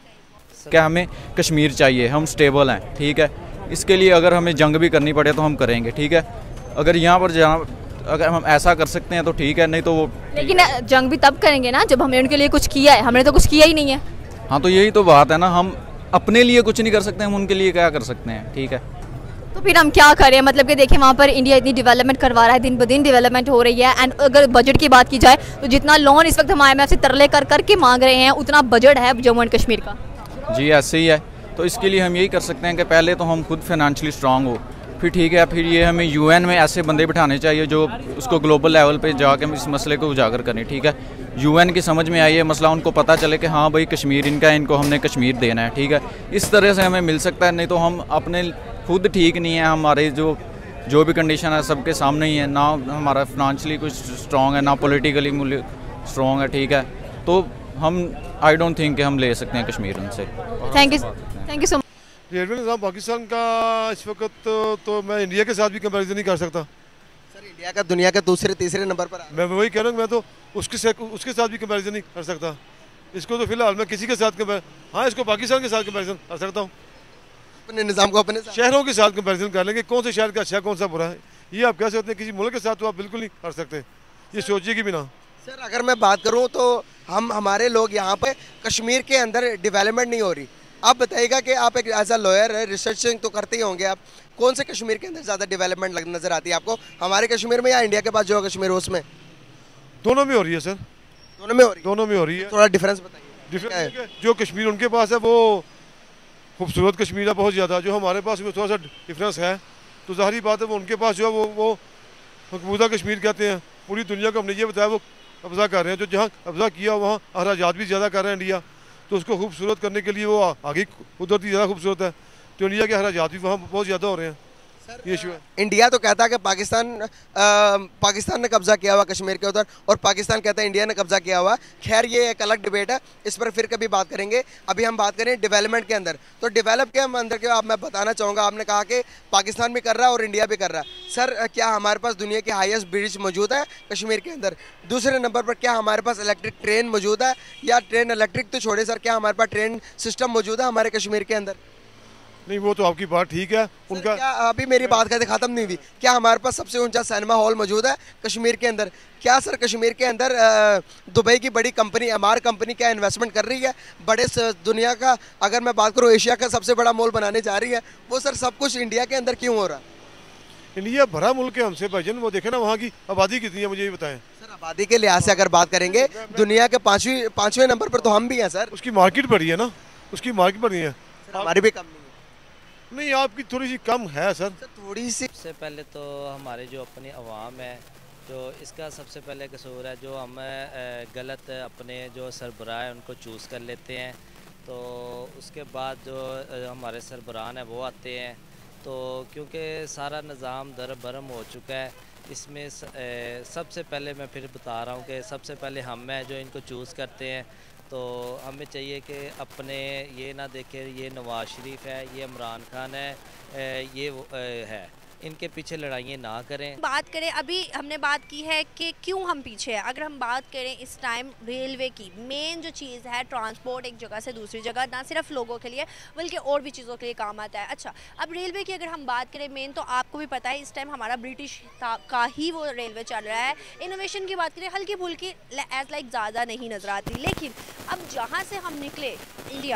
क्या हमें कश्मीर चाहिए, हम स्टेबल हैं, ठीक है, इसके लिए अगर हमें जंग भी करनी पड़े तो हम करेंगे, ठीक है, अगर यहाँ पर अगर हम ऐसा कर सकते हैं तो ठीक है, नहीं तो वो। लेकिन जंग भी तब करेंगे ना जब हमने उनके लिए कुछ किया है, हमने तो कुछ किया ही नहीं है। हाँ तो यही तो बात है ना, हम अपने लिए कुछ नहीं कर सकते, हम उनके लिए क्या कर सकते हैं, ठीक है। तो फिर हम क्या करें? मतलब कि देखिए वहाँ पर इंडिया इतनी डेवलपमेंट करवा रहा है, दिन ब दिन डेवलपमेंट हो रही है, एंड अगर बजट की बात की जाए तो जितना लोन इस वक्त हम IMF से तरले कर करके मांग रहे हैं उतना बजट है जम्मू एंड कश्मीर का। जी ऐसे ही है, तो इसके लिए हम यही कर सकते हैं कि पहले तो हम खुद फाइनेंशियली स्ट्रांग हो, फिर ठीक है, फिर ये हमें UN में ऐसे बंदे बिठाने चाहिए जो उसको ग्लोबल लेवल पे जाके इस मसले को उजागर करें, ठीक है, UN की समझ में आई है मसला, उनको पता चले कि हाँ भाई कश्मीर इनका है, इनको हमने कश्मीर देना है, ठीक है, इस तरह से हमें मिल सकता है, नहीं तो हम अपने खुद ठीक नहीं है, हमारे जो भी कंडीशन है सबके सामने ही है, ना हमारा फाइनेंशियली कुछ स्ट्रॉन्ग है, ना पॉलिटिकली स्ट्रॉन्ग है, ठीक है, तो हम आई डोंट थिंक कि हम ले सकते हैं कश्मीर उनसे। Thank you so much. Railway निज़ाम पाकिस्तान का इस वक्त तो मैं इंडिया के साथ भी कंपैरिजन नहीं कर सकता। सर इंडिया का दुनिया के दूसरे तीसरे नंबर पर, मैं वही कह रहा हूँ, मैं तो उसके साथ भी कंपैरिजन नहीं कर सकता। इसको तो फिलहाल मैं किसी के साथ हाँ इसको पाकिस्तान के साथ कंपैरिजन कर सकता हूँ, अपने निज़ाम को अपने शहरों के साथ कंपैरिजन कर लेंगे, कौन से शहर का अच्छा कौन सा बुरा है, ये आप कह सकते हैं। किसी मुल्क के साथ तो आप बिल्कुल नहीं कर सकते, ये सोचिए कि भी ना। सर अगर मैं बात करूं तो हमारे लोग यहाँ पे कश्मीर के अंदर डेवलपमेंट नहीं हो रही। आप बताइएगा कि आप एक एज अ लॉयर है, रिसर्चिंग तो करते ही होंगे आप, कौन से कश्मीर के अंदर ज़्यादा डेवलपमेंट नज़र आती है आपको, हमारे कश्मीर में या इंडिया के पास जो कश्मीर हो उसमें? दोनों में हो रही है सर, दोनों में हो रही है। दोनों में हो रही है। थोड़ा डिफरेंस बताइए। डिफरेंस जो कश्मीर उनके पास है वो खूबसूरत कश्मीर है बहुत ज़्यादा, जो हमारे पास में थोड़ा सा डिफरेंस है, तो ज़ाहिर बात है वो उनके पास जो है वो मकबूजा कश्मीर कहते हैं। पूरी दुनिया को हमने ये बताया वो कब्ज़ा कर रहे हैं, जो जहाँ कब्ज़ा किया वहाँ अखराजात भी ज़्यादा कर रहे हैं इंडिया, तो उसको खूबसूरत करने के लिए वो आगे कुदरती ज़्यादा खूबसूरत है, तो इंडिया के अखराजात भी वहाँ बहुत ज़्यादा हो रहे हैं। ये इशू है। इंडिया तो कहता है कि पाकिस्तान ने कब्जा किया हुआ कश्मीर के उधर, और पाकिस्तान कहता है इंडिया ने कब्जा किया हुआ। खैर ये एक अलग डिबेट है, इस पर फिर कभी बात करेंगे। अभी हम बात करें डेवलपमेंट के अंदर, तो डेवलप के अंदर के आप मैं बताना चाहूँगा, आपने कहा कि पाकिस्तान भी कर रहा है और इंडिया भी कर रहा है। सर क्या हमारे पास दुनिया की हाईएस्ट ब्रिज मौजूद है कश्मीर के अंदर? दूसरे नंबर पर क्या हमारे पास इलेक्ट्रिक ट्रेन मौजूद है, या ट्रेन इलेक्ट्रिक तो छोड़े सर, क्या हमारे पास ट्रेन सिस्टम मौजूद है हमारे कश्मीर के अंदर? नहीं वो तो आपकी बात ठीक है उनका। क्या अभी मेरी बात कहते खत्म नहीं हुई, क्या हमारे पास सबसे ऊंचा सिनेमा हॉल मौजूद है कश्मीर के अंदर? क्या सर कश्मीर के अंदर दुबई की बड़ी कंपनी एमआर कंपनी क्या इन्वेस्टमेंट कर रही है? बड़े दुनिया का, अगर मैं बात करूँ एशिया का सबसे बड़ा मॉल बनाने जा रही है, वो सर सब कुछ इंडिया के अंदर क्यों हो रहा है? इंडिया भरा मुल्क है हमसे भाईजान, वो देखे ना वहाँ की आबादी कितनी है, मुझे ये बताएं। सर आबादी के लिहाज से अगर बात करेंगे दुनिया के पाँचवें नंबर पर तो हम भी हैं सर। उसकी मार्केट बड़ी है ना, उसकी मार्केट बड़ी है, हमारी भी कम नहीं, आपकी थोड़ी सी कम है सर, थोड़ी सी। सबसे पहले तो हमारे जो अपनी आवाम है, जो इसका सबसे पहले कसूर है, जो हम गलत अपने जो सरबराह है उनको चूज़ कर लेते हैं, तो उसके बाद जो हमारे सरबराह हैं वो आते हैं, तो क्योंकि सारा निज़ाम दर भरम हो चुका है, इसमें सबसे पहले मैं फिर बता रहा हूँ कि सबसे पहले हम हैं जो इनको चूज़ करते हैं, तो हमें चाहिए कि अपने ये ना देखें ये नवाज़ शरीफ है, ये इमरान खान है, ये है, इनके पीछे लड़ाइयाँ ना करें। बात करें, अभी हमने बात की है कि क्यों हम पीछे हैं। अगर हम बात करें इस टाइम रेलवे की, मेन जो चीज़ है ट्रांसपोर्ट एक जगह से दूसरी जगह, ना सिर्फ लोगों के लिए बल्कि और भी चीज़ों के लिए काम आता है। अच्छा, अब रेलवे की अगर हम बात करें मेन, तो आपको भी पता है इस टाइम हमारा ब्रिटिश का ही वो रेलवे चल रहा है। इनोवेशन की बात करें हल्की फुल्की एज लाइक ज़्यादा नहीं नज़र आती, लेकिन अब जहाँ से हम निकले इंडिया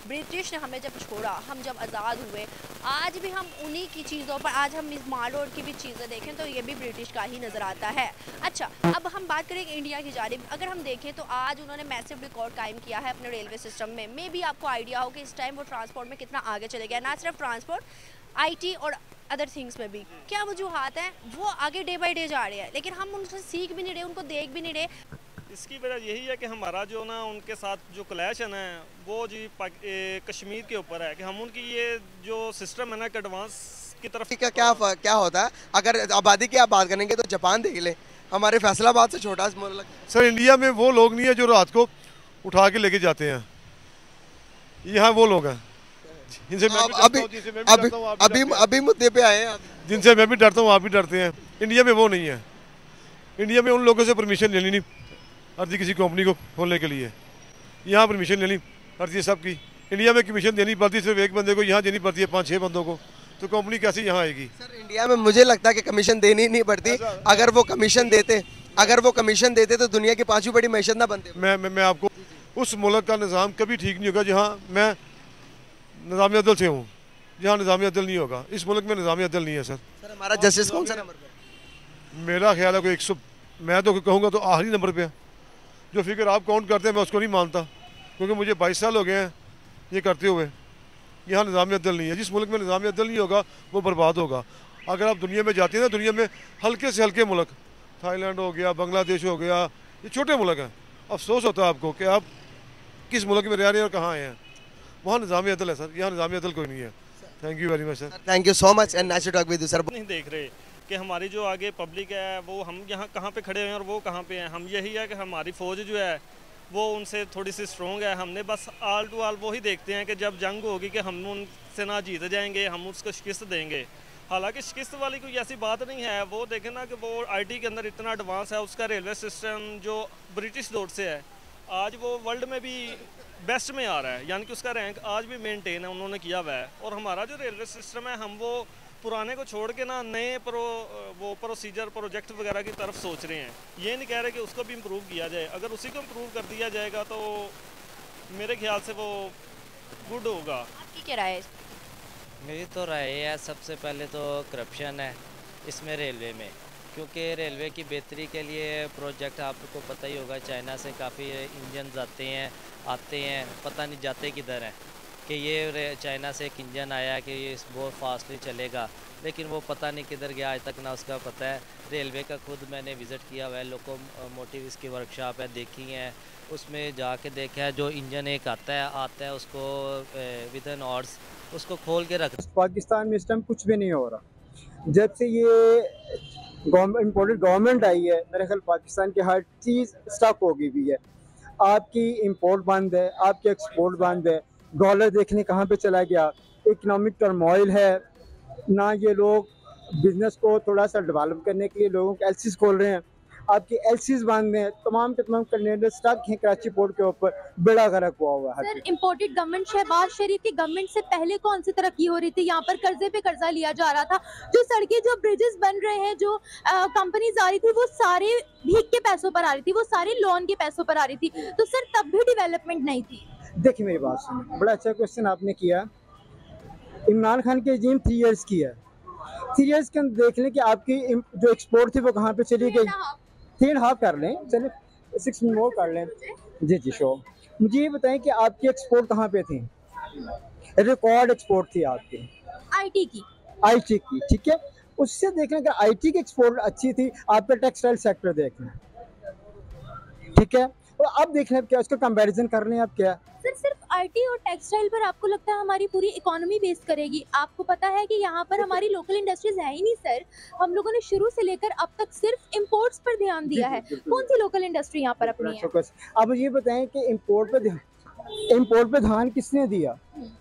ब्रिटिश ने हमें जब छोड़ा, हम जब आज़ाद हुए, आज भी हम उन्हीं की चीज़ों पर, आज हम इस माल रोड की भी चीज़ें देखें तो ये भी ब्रिटिश का ही नज़र आता है। अच्छा, अब हम बात करेंगे इंडिया की जानिब। अगर हम देखें तो आज उन्होंने मैसिव रिकॉर्ड कायम किया है अपने रेलवे सिस्टम में। मे भी आपको आइडिया हो कि इस टाइम वो ट्रांसपोर्ट में कितना आगे चले गया, ना सिर्फ ट्रांसपोर्ट, IT और अदर थिंग्स में भी। क्या वजूहात हैं? वो आगे डे बाई डे जा रहे हैं, लेकिन हम उनसे सीख भी नहीं रहे, उनको देख भी नहीं रहे। इसकी वजह यही है कि हमारा जो ना उनके साथ जो क्लैश है ना, वो जी कश्मीर के ऊपर है कि हम उनकी ये जो सिस्टम है ना, एडवांस की तरफ क्या होता है। अगर आबादी की आप बात करेंगे तो जापान देख लें, हमारे फैसलाबाद से छोटा मुल्क। सर इंडिया में वो लोग नहीं है जो रात को उठा के लेके जाते हैं, यहाँ वो लोग हैं जिनसे अभी मुद्दे पे आए हैं, जिनसे मैं भी डरता हूँ, आप भी डरते हैं। इंडिया में वो नहीं है। इंडिया में उन लोगों से परमिशन लेनी नहीं पड़ती किसी कंपनी को खोलने के लिए, यहाँ परमिशन लेनी पड़ती है सबकी। इंडिया में कमीशन देनी पड़ती सिर्फ एक बंदे को, यहाँ देनी पड़ती है 5-6 बंदों को, तो कंपनी कैसे यहाँ आएगी? सर इंडिया में मुझे लगता है कि कमीशन देनी नहीं पड़ती। अगर वो कमीशन देते तो दुनिया की 5वीं बड़ी मैशत ना बनते। मैं आपको उस मुल्क का निज़ाम कभी ठीक नहीं होगा जहाँ मैं निज़ाम अदल से हूँ, जहाँ निज़ाम अदल नहीं होगा। इस मुल्क में निज़ाम अदल नहीं है सर। हमारा जस्टिस कौन सा नंबर पे? मेरा ख्याल है कोई 100, मैं तो कहूँगा तो आखिरी नंबर पे है। जो फिगर आप काउंट करते हैं मैं उसको नहीं मानता, क्योंकि मुझे 22 साल हो गए हैं ये करते हुए। यहाँ निज़ाम अदल नहीं है। जिस मुल्क में निज़ाम अदल नहीं होगा वो बर्बाद होगा। अगर आप दुनिया में जाते हैं ना, दुनिया में हल्के से हल्के मुल्क, थाईलैंड हो गया, बांग्लादेश हो गया, ये छोटे मुल्क हैं। अफसोस होता है आपको कि आप किस मुल्क में रह रहे हैं और कहाँ आए हैं। वहाँ निज़ाम अदल है सर, यहाँ निज़ाम अदल कोई नहीं है। Thank you very much sir. Thank you so much and nice to talk with you sir. नहीं देख रहे कि हमारी जो आगे पब्लिक है वो हम यहाँ कहाँ पे खड़े हैं और वो कहाँ पे हैं। हम यही है कि हमारी फ़ौज जो है वो उनसे थोड़ी सी स्ट्रॉन्ग है। हमने बस आल टू आल वो ही देखते हैं कि जब जंग होगी कि हम उनसे ना जीत जाएंगे, हम उसको शिकस्त देंगे। हालांकि शिकस्त वाली कोई ऐसी बात नहीं है। वो देखें ना कि वो IT के अंदर इतना एडवांस है, उसका रेलवे सिस्टम जो ब्रिटिश दौर से है आज वो वर्ल्ड में भी बेस्ट में आ रहा है, यानी कि उसका रैंक आज भी मेंटेन है, उन्होंने किया हुआ है। और हमारा जो रेलवे सिस्टम है, हम वो पुराने को छोड़ के ना नए वो प्रोसीजर प्रोजेक्ट वगैरह की तरफ सोच रहे हैं। ये नहीं कह रहे कि उसको भी इम्प्रूव किया जाए। अगर उसी को इम्प्रूव कर दिया जाएगा तो मेरे ख्याल से वो गुड होगा। आपकी क्या राय है? मेरी तो राय है, सबसे पहले तो करप्शन है इसमें रेलवे में, क्योंकि रेलवे की बेहतरी के लिए प्रोजेक्ट आपको पता ही होगा, चाइना से काफ़ी इंजन आते हैं, पता नहीं जाते किधर हैं। कि ये चाइना से एक इंजन आया कि ये बहुत फास्टली चलेगा, लेकिन वो पता नहीं किधर गया, आज तक ना उसका पता है। रेलवे का खुद मैंने विज़िट किया हुआ है, लोकोमोटिव इसकी वर्कशॉप है, देखी है, उसमें जाके देखा है। जो इंजन एक आता है उसको विद इन आवर्स उसको खोल के रख। पाकिस्तान में इस टाइम कुछ भी नहीं हो रहा। जब से ये इम्पोर्टेड गवर्नमेंट आई है, मेरे ख्याल पाकिस्तान की हर चीज़ स्टक हो गई हुई है। आपकी इंपोर्ट बंद है, आपकी एक्सपोर्ट बंद है, डॉलर देखने कहाँ पे चला गया, इकोनॉमिक टर्मोइल है ना। ये लोग बिजनेस को थोड़ा सा डेवलप करने के लिए लोगों के LCs खोल रहे हैं, आपकी LCs बंद हैं, तमाम के तमाम कंटेनर स्टक हैं कराची पोर्ट के ऊपर, बड़ा गर्क हुआ है। Sir imported government Shahbaz Sharif की गवर्नमेंट से पहले कौन सी तरक्की हो रही थी? यहाँ पर कर्जे पे कर्जा लिया जा रहा था, जो सड़कें जो ब्रिजेस बन रहे हैं, जो कंपनीज आ रही थी, वो सारे भीख के पैसों पर आ रही थी, वो सारी लोन के पैसों पर आ रही थी। तो सर तब भी डेवलपमेंट नहीं थी। देखिए मेरी बात सुनिए, बड़ा अच्छा क्वेश्चन आपने किया। इमरान खान की regime 3 years की है। 3 years के अंदर देख लें कि आपकी जो एक्सपोर्ट थी वो कहाँ पे चली गई। 3.5 कर लें, चलिए 6 मोर कर लें। जी शो, मुझे ये बताएं कि आपकी एक्सपोर्ट कहाँ पे थी? रिकॉर्ड एक्सपोर्ट थी आपकी IT की, ठीक है। उससे देख लें कि IT की एक्सपोर्ट अच्छी थी, आपका टेक्सटाइल सेक्टर देख लें, ठीक है। और अब देख लें क्या उसका कंपैरिजन कर लें आप क्या। सर सिर्फ IT और टेक्सटाइल पर आपको लगता है हमारी पूरी इकोनॉमी बेस करेगी? आपको पता है कि यहाँ पर हमारी लोकल इंडस्ट्रीज है ही नहीं सर। हम लोगों ने शुरू से लेकर अब तक सिर्फ इंपोर्ट्स पर ध्यान दिया है। कौन सी लोकल इंडस्ट्री यहाँ पर अपनी है? अब ये बताएं कि इंपोर्ट पे ध्यान किसने दिया?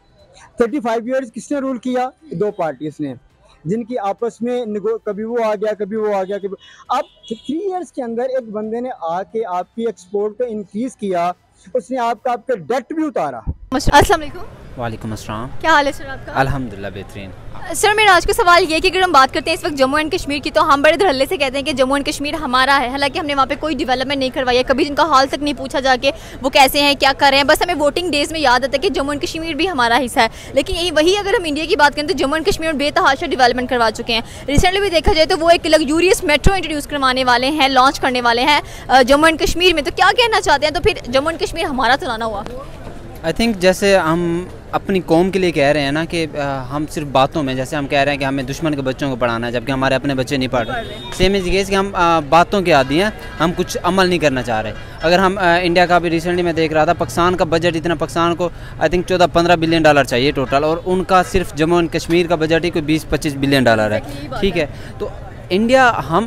35 ईयर्स किसने रूल किया? 2 पार्टीज ने, जिनकी आपस में कभी वो आ गया, कभी वो आ गया, कभी। अब 3 ईयर्स के अंदर एक बंदे ने आके आपकी एक्सपोर्ट को इंक्रीज किया, उसने आपका डेट भी उतारा। अस्सलाम वालेकुम। वालेकुम अस्सलाम। क्या हाल है सर आपका? अल्हम्दुलिल्लाह बेहतरीन। सर मेरा आज का सवाल ये है कि अगर हम बात करते हैं इस वक्त जम्मू एंड कश्मीर की, तो हम बड़े धड़ल्ले से कहते हैं कि जम्मू एंड कश्मीर हमारा है, हालांकि हमने वहाँ पे कोई डेवलपमेंट नहीं करवाई है, कभी जिनका हाल तक नहीं पूछा जाके वो कैसे हैं, क्या कर रहे हैं। बस हमें वोटिंग डेज में याद आता है कि जम्मू एंड कश्मीर भी हमारा हिस्सा है। लेकिन यही वही अगर हम इंडिया की बात करें तो जम्मू एंड कश्मीर में बेतहाशा डेवलपमेंट करवा चुके हैं। रिसेंटली भी देखा जाए तो वो एक लग्जूरियस मेट्रो इंट्रोड्यूस करवाने वाले हैं, लॉन्च करने वाले हैं जम्मू एंड कश्मीर में। तो क्या कहना चाहते हैं, तो फिर जम्मू एंड कश्मीर हमारा तो ना हुआ? आई थिंक जैसे हम अपनी कौम के लिए कह रहे हैं ना कि हम सिर्फ बातों में, जैसे हम कह रहे हैं कि हमें दुश्मन के बच्चों को पढ़ाना है जबकि हमारे अपने बच्चे नहीं पढ़ रहे, सेम इज केस कि हम बातों के आदी हैं, हम कुछ अमल नहीं करना चाह रहे। अगर हम इंडिया का भी रिसेंटली मैं देख रहा था, पाकिस्तान का बजट इतना, पाकिस्तान को आई थिंक 14-15 बिलियन डॉलर चाहिए टोटल, और उनका सिर्फ जम्मू एंड कश्मीर का बजट ही कोई 20-25 बिलियन डॉलर है। ठीक है, तो इंडिया हम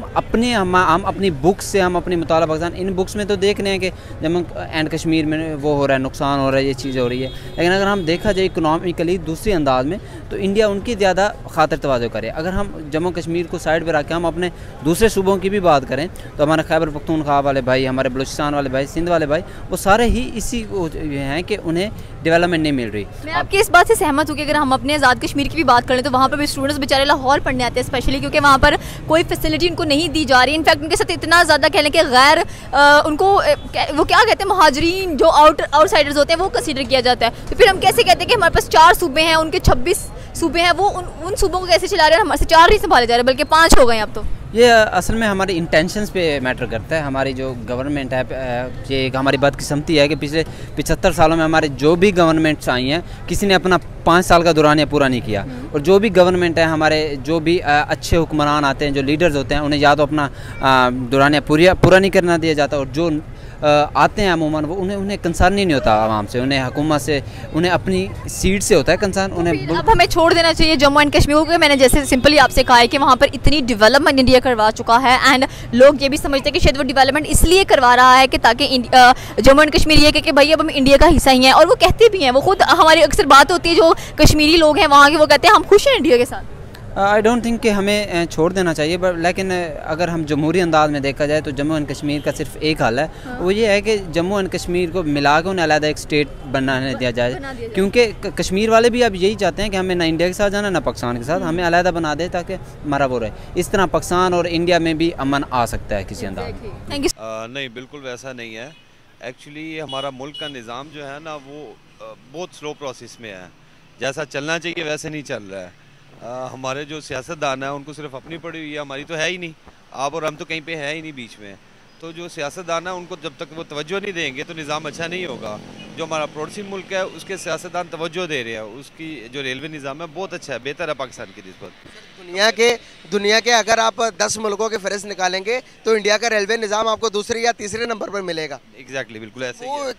अपनी बुक्स से, हम अपनी मुताला पाकिस्तान, इन बुक्स में तो देख रहे हैं कि जम्मू एंड कश्मीर में वो हो रहा है, नुकसान हो रहा है, ये चीज़ हो रही है। लेकिन अगर हम देखा जाए इकोनॉमिकली दूसरे अंदाज में, तो इंडिया उनकी ज़्यादा खातिर तवज्जो करे। अगर हम जम्मू कश्मीर को साइड पर रख के हम अपने दूसरे सूबों की भी बात करें, तो हमारे खैबर पख्तूनख्वा वाले भाई, हमारे बलूचिस्तान वाले भाई, सिंध वाले भाई, वो सारे ही इसी हैं कि उन्हें डेवलपमेंट नहीं मिल रही। मैं आपकी इस बात से सहमत हूँ कि अगर हम अपने आज़ाद कश्मीर की भी बात करें तो वहाँ पर भी स्टूडेंट्स बेचारे लाहौर पढ़ने आते हैं, स्पेशली क्योंकि वहाँ पर कोई फैसिलिटी उनको नहीं दी जा रही। इनफैक्ट उनके साथ इतना ज़्यादा कह लें कि गैर उनको वो क्या कहते हैं, महाजरीन जो आउटसाइडर्स होते हैं वो कंसीडर किया जाता है। तो फिर हम कैसे कहते हैं कि हमारे पास 4 सूबे हैं, उनके 26 सूबे हैं, वो उन सूबों को कैसे चला रहे हैं? हमारे से 4 नहीं संभाले जा रहे बल्कि 5 हो गए अब तो। ये असल में हमारी इंटेंशंस पे मैटर करता है। हमारी जो गवर्नमेंट है, ये एक हमारी बदकिस्मती है कि पिछले 75 सालों में हमारे जो भी गवर्नमेंट्स आई हैं, किसी ने अपना 5 साल का दौरानिया पूरा नहीं किया। और जो भी गवर्नमेंट है, हमारे जो भी अच्छे हुक्मरान आते हैं, जो लीडर्स होते हैं, उन्हें या तो अपना दौरानिया पूरा नहीं करना दिया जाता, और जो आते हैं अमूमन वो उन्हें कंसर्न ही नहीं होता आवाम से, उन्हें हुकूमत से, उन्हें अपनी सीट से होता है कंसर्न। उन्हें अब हमें छोड़ देना चाहिए जम्मू एंड कश्मीर को। मैंने जैसे सिंपली आपसे कहा है कि वहाँ पर इतनी डेवलपमेंट इंडिया करवा चुका है, एंड लोग ये भी समझते हैं कि शायद वो डेवलपमेंट इसलिए करवा रहा है कि ताकि जम्मू एंड कश्मीर ये कहे कि भाई अब हम इंडिया का हिस्सा ही हैं। और वो कहते भी हैं, वो खुद हमारी अक्सर बात होती है जो कश्मीरी लोग हैं वहाँ के, वो कहते हैं हम खुश हैं इंडिया के साथ। आई डोंट थिंक कि हमें छोड़ देना चाहिए, बट लेकिन अगर हम जमहूरी अंदाज में देखा जाए तो जम्मू एंड कश्मीर का सिर्फ एक हल है। वो ये है कि जम्मू एंड कश्मीर को मिला के उन्हें अलग एक स्टेट बनाने दिया जाए, क्योंकि कश्मीर वाले भी अब यही चाहते हैं कि हमें ना इंडिया के साथ जाना ना पाकिस्तान के साथ, हमें अलग बना दे ताकि हमारा वो रहे। इस तरह पाकिस्तान और इंडिया में भी अमन आ सकता है किसी अंदाज में। Thank you. नहीं, बिल्कुल वैसा नहीं है। एक्चुअली हमारा मुल्क का निज़ाम जो है ना, वो बहुत स्लो प्रोसेस में है। जैसा चलना चाहिए वैसे नहीं चल रहा है। हमारे जो सियासतदान है उनको सिर्फ अपनी पड़ी हुई है, हमारी तो है ही नहीं। आप और हम तो कहीं पे है ही नहीं बीच में। तो जो सियासतदान है उनको जब तक वो तवज्जो नहीं देंगे तो निज़ाम अच्छा नहीं होगा। जो हमारा पड़ोसी मुल्क है उसके सियासतदान तवज्जो दे रहे हैं, उसकी जो रेलवे निज़ाम है बहुत अच्छा है, बेहतर है पाकिस्तान की निस्बत। दुनिया के अगर आप 10 मुल्कों के फहरिस्त निकालेंगे तो इंडिया का रेलवे निज़ाम आपको दूसरे या तीसरे नंबर पर मिलेगा। एग्जैक्टली, बिल्कुल ऐसे वो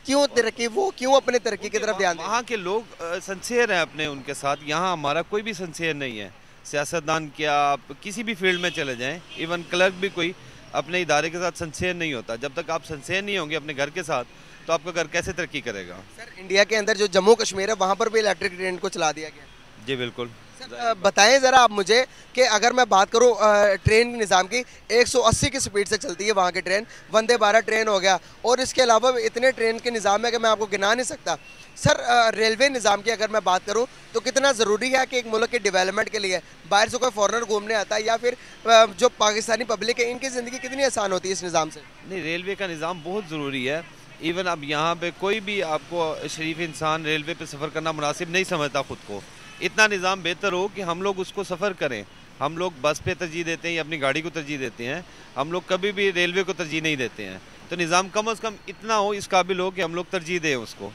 क्यों अपने तरक्की की तरफ ध्यान दें? वहाँ के लोग सिंसियर हैं अपने उनके साथ, यहाँ हमारा कोई भी सिंसियर नहीं है। सियासतदान क्या, आप किसी भी फील्ड में चले जाएँ, इवन क्लर्क भी कोई अपने इदारे के साथ सिंसियर नहीं होता। जब तक आप सिंसियर नहीं होंगे अपने घर के साथ तो आपका घर कैसे तरक्की करेगा? सर, इंडिया के अंदर जो जम्मू कश्मीर है वहाँ पर भी इलेक्ट्रिक ट्रेन को चला दिया गया। जी बिल्कुल। बताएं ज़रा आप मुझे कि अगर मैं बात करूं ट्रेन निज़ाम की, 180 की स्पीड से चलती है वहाँ की ट्रेन, वंदे भारत ट्रेन हो गया, और इसके अलावा इतने ट्रेन के निज़ाम है कि मैं आपको गिना नहीं सकता। सर, रेलवे निज़ाम की अगर मैं बात करूं तो कितना ज़रूरी है कि एक मुल्क के डेवलपमेंट के लिए बाहर से कोई फॉरेनर घूमने आता है या फिर जो पाकिस्तानी पब्लिक है, इनकी ज़िंदगी कितनी आसान होती है इस निज़ाम से? नहीं, रेलवे का निज़ाम बहुत ज़रूरी है। इवन अब यहाँ पे कोई भी आपको शरीफ इंसान रेलवे पे सफ़र करना मुनासिब नहीं समझता खुद को। इतना निज़ाम बेहतर हो कि हम लोग उसको सफ़र करें। हम लोग बस पे तरजीह देते हैं या अपनी गाड़ी को तरजीह देते हैं, हम लोग कभी भी रेलवे को तरजीह नहीं देते हैं। तो निज़ाम कम से कम इतना हो, इस काबिल हो कि हम लोग तरजीह दें उसको।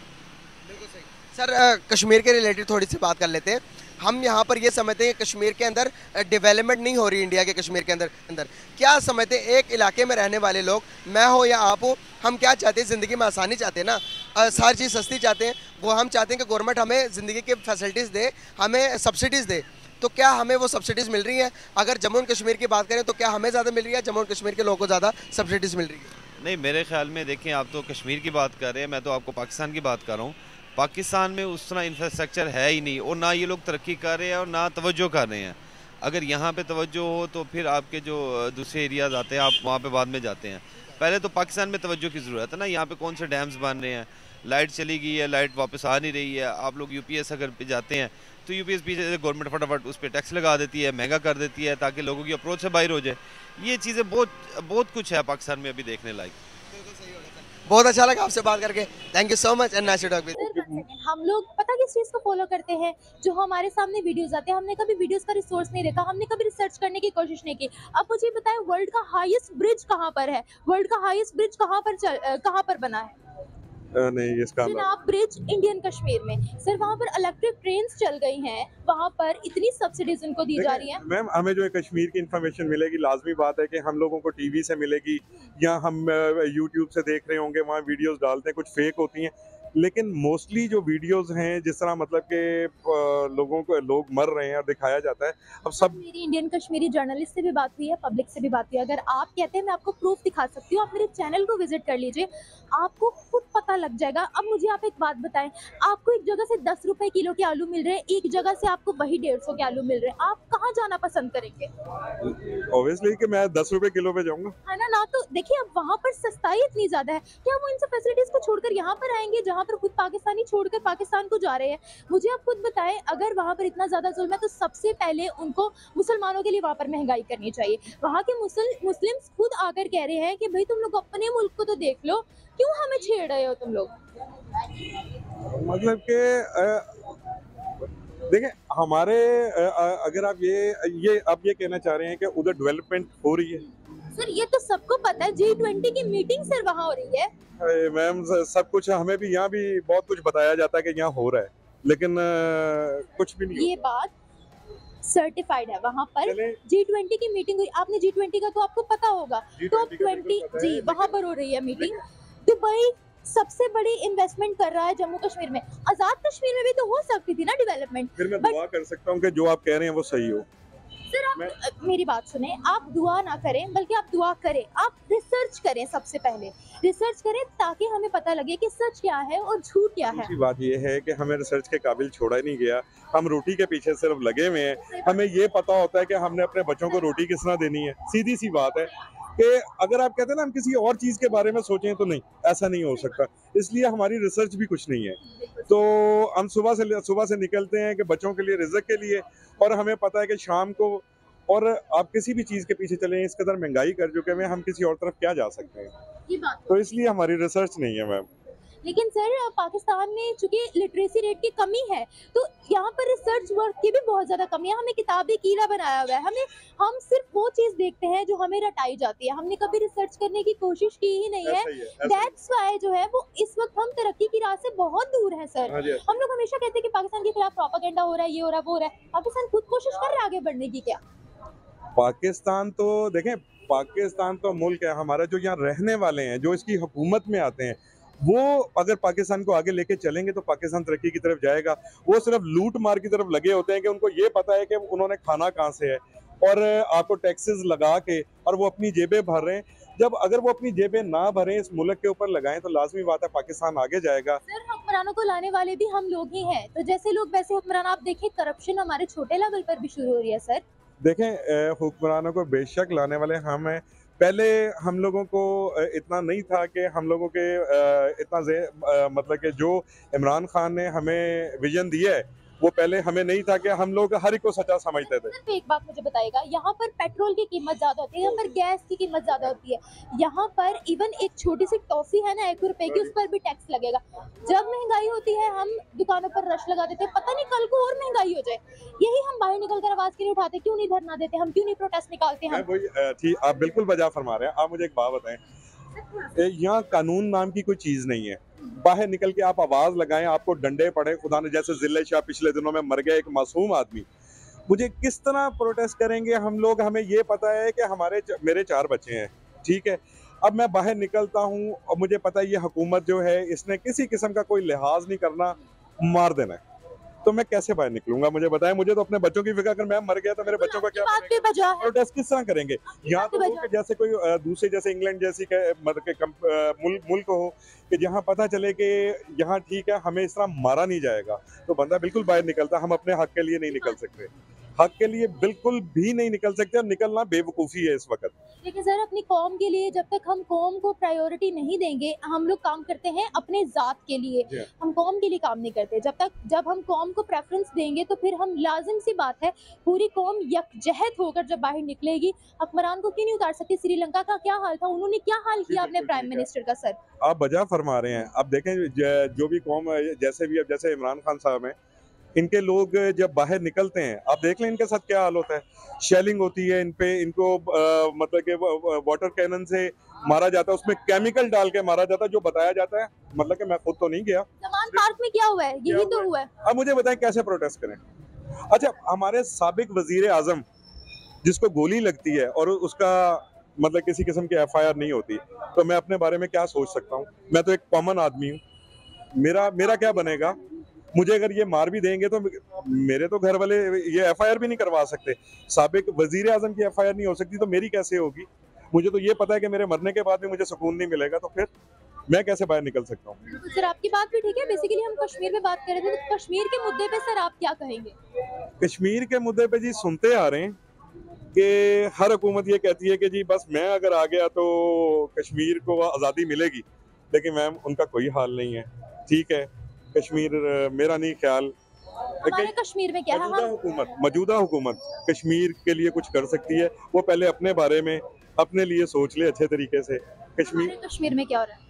सर, कश्मीर के रिलेटेड थोड़ी सी बात कर लेते हैं। हम यहाँ पर ये समझते हैं कि कश्मीर के अंदर डेवलपमेंट नहीं हो रही, इंडिया के कश्मीर के अंदर क्या समझते हैं? एक इलाके में रहने वाले लोग, मैं हो या आप हो, हम क्या चाहते हैं? ज़िंदगी में आसानी चाहते हैं ना, सारी चीज़ सस्ती चाहते हैं। वो हम चाहते हैं कि गवर्नमेंट हमें ज़िंदगी की फैसिलिटीज़ दे, हमें सब्सिडीज़ दे। तो क्या हमें वो सब्सिडीज़ मिल रही हैं? अगर जम्मू एंड कश्मीर की बात करें तो क्या हमें ज़्यादा मिल रही है, जम्मू एंड कश्मीर के लोगों को ज़्यादा सब्सिडीज़ मिल रही है? नहीं, मेरे ख्याल में देखें, आप तो कश्मीर की बात कर रहे हैं, मैं तो आपको पाकिस्तान की बात कर रहा हूँ। पाकिस्तान में उस तरह इंफ्रास्ट्रक्चर है ही नहीं, और ना ये लोग तरक्की कर रहे हैं और ना तवज्जो कर रहे हैं। अगर यहाँ पे तवज्जो हो तो फिर आपके जो दूसरे एरियाज़ आते हैं आप वहाँ पे बाद में जाते हैं। पहले तो पाकिस्तान में तवज्जो की ज़रूरत है ना। यहाँ पे कौन से डैम्स बन रहे हैं, लाइट चली गई है, लाइट वापस आ नहीं रही है। आप लोग UPS अगर पे जाते हैं तो यूपीएसपी से गवर्नमेंट फटाफट उस पर टैक्स लगा देती है, महंगा कर देती है ताकि लोगों की अप्रोच से बाहर हो जाए। ये चीज़ें बहुत कुछ है पाकिस्तान में अभी देखने लायक। बहुत अच्छा लगा आपसे बात करके, thank you so much and nice to talk with. हम लोग पता किस चीज़ को फॉलो करते हैं, जो हमारे सामने वीडियोस आते हैं, हमने कभी वीडियोस का रिसोर्स नहीं देखा, हमने कभी रिसर्च करने की कोशिश नहीं की। अब मुझे बताएं वर्ल्ड का हाईएस्ट ब्रिज कहाँ पर है, वर्ल्ड का हाईएस्ट ब्रिज कहाँ पर बना है? नहीं, इसका चिनाब ब्रिज इंडियन कश्मीर में। सर वहाँ पर इलेक्ट्रिक ट्रेन्स चल गई हैं, वहाँ पर इतनी सब्सिडीज उनको दी जा रही हैं। मैम हमें जो है कश्मीर की इन्फॉर्मेशन मिलेगी, लाजमी बात है कि हम लोगों को टीवी से मिलेगी या हम यूट्यूब से देख रहे होंगे, वहाँ वीडियोस डालते हैं, कुछ फेक होती हैं, लेकिन मोस्टली जो वीडियोस हैं जिस तरह मतलब कि लोग मर रहे हैं और दिखाया जाता है। अब सब मेरी इंडियन कश्मीरी जर्नलिस्ट से भी बात हुई है, पब्लिक से भी बात हुई है। अगर आप कहते हैं मैं आपको प्रूफ दिखा सकती हूँ, आप मेरे चैनल को विजिट कर लीजिए, आपको खुद पता लग जाएगा। अब मुझे आप एक बात बताएं, आपको एक जगह से 10 रुपए किलो के आलू मिल रहे हैं, एक जगह से आपको वही 150 के आलू मिल रहे हैं, आप कहाँ जाना पसंद करेंगे? ऑब्वियसली कि मैं 10 रुपए किलो पे जाऊंगा, है ना। तो देखिए अब वहाँ पर सस्ताई इतनी ज्यादा है, क्या वो इन सब फैसिलिटीज को छोड़कर यहाँ पर आएंगे जहाँ पर खुद पाकिस्तानी छोड़कर पाकिस्तान को जा रहे हैं? मुझे आप खुद बताएं, अगर वहाँ पर इतना ज्यादा जुल्म है तो सबसे पहले उनको मुसलमानों के लिए वहाँ पर महंगाई करनी चाहिए। वहाँ के मुस्लिम्स खुद आकर कह रहे हैं कि भाई तुम लोग अपने मुल्क को तो देख लो, क्यों हमें छेड़ रहे हो तुम लोग? मतलब कि देखिए हमारे अगर आप ये कहना चाह रहे हैं कि उधर डेवलपमेंट हो रही है। सर ये तो सबको पता है, G20 की मीटिंग सर वहाँ हो रही है। मैम सब कुछ हमें भी यहाँ भी बहुत कुछ बताया जाता है कि यहाँ हो रहा है, लेकिन कुछ भी नहीं। ये बात सर्टिफाइड है, वहाँ पर G20 की मीटिंग हुई। आपने G20 का तो आपको पता होगा, टॉप 20 जी वहाँ पर हो रही है मीटिंग। दुबई सबसे बड़ी इन्वेस्टमेंट कर रहा है जम्मू कश्मीर में, आजाद कश्मीर में भी तो हो सकती थी ना डेवलपमेंट। फिर मैं दुआ कर सकता हूँ कि जो आप कह रहे हैं वो सही हो। सर आप मेरी बात सुने, आप दुआ ना करें बल्कि आप दुआ करें, आप रिसर्च करें, सबसे पहले रिसर्च करें ताकि हमें पता लगे कि सच क्या है और झूठ क्या है। दूसरी बात ये है कि हमें रिसर्च के काबिल छोड़ा ही नहीं गया, हम रोटी के पीछे सिर्फ लगे हुए हैं। हमें ये पता होता है कि हमने अपने बच्चों को रोटी किस तरह देनी है। सीधी सी बात है कि अगर आप कहते हैं ना हम किसी और चीज़ के बारे में सोचें तो नहीं, ऐसा नहीं हो सकता, इसलिए हमारी रिसर्च भी कुछ नहीं है। तो हम सुबह से निकलते हैं कि बच्चों के लिए, रिज़्क़ के लिए, और हमें पता है कि शाम को, और आप किसी भी चीज़ के पीछे चलें, इस कदर महंगाई कर चुके हैं, हम किसी और तरफ क्या जा सकते हैं। तो इसलिए हमारी रिसर्च नहीं है मैम। लेकिन सर पाकिस्तान में चूंकि लिटरेसी रेट की कमी है तो यहाँ पर रिसर्च वर्क की भी बहुत ज़्यादा कमी है। हमें किताबी कीड़ा बनाया हुआ है, हम सिर्फ वो चीज़ देखते हैं जो हमें रटाई जाती है, हमने कभी रिसर्च करने की कोशिश की ही नहीं है। दैट्स व्हाई जो है वो इस वक्त हम तरक्की की राह से बहुत दूर हैं सर। हम लोग हमेशा कहते हैं कि पाकिस्तान के खिलाफ प्रोपेगेंडा हो रहा है, ये हो रहा है, वो हो रहा है। पाकिस्तान खुद कोशिश कर रहा है आगे बढ़ने की क्या? पाकिस्तान तो देखें, पाकिस्तान तो मुल्क है हमारा, जो यहाँ रहने वाले हैं, जो इसकी हुकूमत में आते हैं, वो अगर पाकिस्तान को आगे लेके चलेंगे तो पाकिस्तान तरक्की की तरफ जाएगा। वो सिर्फ लूट मार की तरफ लगे होते हैं कि उनको ये पता है कि उन्होंने खाना कहाँ से है, और आपको टैक्सेस लगा के और वो अपनी जेबें भर रहे हैं। जब अगर वो अपनी जेबें ना भरें, इस मुल्क के ऊपर लगाएं, तो लाजमी बात है पाकिस्तान आगे जाएगा। सर हुक्मरानों को लाने वाले भी हम लोग ही हैं, तो जैसे लोग वैसे हुक्मरान। आप देखें करप्शन हमारे छोटे लेवल पर भी शुरू हो रही है सर। देखें हुक्मरानों को बेशक लाने वाले हम हैं। पहले हम लोगों को इतना नहीं था कि हम लोगों के इतना मतलब कि जो इमरान खान ने हमें विजन दिया है वो पहले हमें नहीं था कि हम लोग हर एक को सच्चा समझते थे। सिर्फ एक बात मुझे बताइएगा, यहाँ पर पेट्रोल की कीमत ज्यादा होती है, यहाँ पर गैस की कीमत ज्यादा होती है, यहाँ पर इवन एक छोटी सी टॉफी है ना 1 रुपए की, उस पर भी टैक्स लगेगा। जब महंगाई होती है हम दुकानों पर रश लगा देते हैं, पता नहीं कल को और महंगाई हो जाए। यही हम बाहर निकल कर आवाज क्यों नहीं उठाते, क्यों नहीं धरना देते, हम क्यों नहीं प्रोटेस्ट निकालते हैं? ठीक, आप बिल्कुल बजा फरमा रहे हैं। आप मुझे एक बात बताएं, यहाँ कानून नाम की कोई चीज नहीं है। बाहर निकल के आप आवाज लगाएं, आपको डंडे पड़े, खुदा ने जैसे जिले शाह पिछले दिनों में मर गया एक मासूम आदमी, मुझे किस तरह प्रोटेस्ट करेंगे हम लोग? हमें ये पता है कि मेरे 4 बच्चे हैं, ठीक है। अब मैं बाहर निकलता हूँ और मुझे पता है ये हुकूमत जो है इसने किसी किस्म का कोई लिहाज नहीं करना, मार देना है, तो मैं कैसे बाहर निकलूंगा? मुझे बताएं। मुझे तो अपने बच्चों की फिक्र, अगर मैं मर गया तो मेरे बच्चों का क्या? प्रोटेस्ट किस तरह करेंगे? यहाँ तो जैसे कोई दूसरे जैसे इंग्लैंड जैसी मुल्क हो कि जहाँ पता चले कि यहाँ ठीक है, हमें इस तरह मारा नहीं जाएगा, तो बंदा बिल्कुल बाहर निकलता। हम अपने हक के लिए नहीं निकल सकते, हक के लिए बिल्कुल भी नहीं निकल सकते, और निकलना बेवकूफ़ी है इस वक्त। देखिए सर, अपनी कौम के लिए जब तक हम कौम को प्रायोरिटी नहीं देंगे, हम लोग काम करते हैं अपने ज़ात के लिए, हम कौम के लिए काम नहीं करते। जब हम कौम को प्रेफरेंस देंगे तो फिर हम, लाजिम सी बात है, पूरी कौम यकजहत होकर जब बाहर निकलेगी। हुक्मरान को क्यों नहीं उतार सकती? श्रीलंका का क्या हाल था, उन्होंने क्या हाल किया अपने प्राइम मिनिस्टर का? सर आप बजा फरमा रहे हैं। अब देखें जो भी कौम जैसे भी, अब जैसे इमरान खान साहब हैं, इनके लोग जब बाहर निकलते हैं, आप देख लें इनके साथ क्या हाल होता है। शेलिंग होती है इनको मतलब कि वाटर कैनन से मारा जाता है, उसमें केमिकल डाल के मारा जाता है, जो बताया जाता है। मतलब कि मैं खुद तो नहीं गया। समान पार्क में क्या हुआ है? यही तो हुआ है। अब मुझे बताएं कैसे प्रोटेस्ट करें। अच्छा, हमारे साबिक वजीर आजम जिसको गोली लगती है और उसका मतलब किसी किस्म की FIR नहीं होती, तो मैं अपने बारे में क्या सोच सकता हूँ? मैं तो एक कॉमन आदमी हूँ, मेरा क्या बनेगा? मुझे अगर ये मार भी देंगे तो मेरे तो घर वाले ये FIR भी नहीं करवा सकते। साबिक वजीर आजम की FIR नहीं हो सकती, तो मेरी कैसे होगी? मुझे तो ये पता है कि मेरे मरने के बाद भी मुझे सुकून नहीं मिलेगा, तो फिर मैं कैसे बाहर निकल सकता हूँ? तो सर आपकी बात भी ठीक है। बेसिकली हम कश्मीर पे बात कर रहे थे, तो कश्मीर के मुद्दे पे सर आप क्या कहेंगे? कश्मीर के मुद्दे पे जी सुनते आ रहे हैं कि हर हुकूमत ये कहती है कि जी बस मैं अगर आ गया तो कश्मीर को आज़ादी मिलेगी, लेकिन मैम उनका कोई हाल नहीं है। ठीक है, कश्मीर मेरा नहीं ख्याल हमारे कश्मीर में क्या है, मौजूदा हुकूमत कश्मीर के लिए कुछ कर सकती है। वो पहले अपने बारे में अपने लिए सोच ले अच्छे तरीके से। कश्मीर में क्या हो रहा है?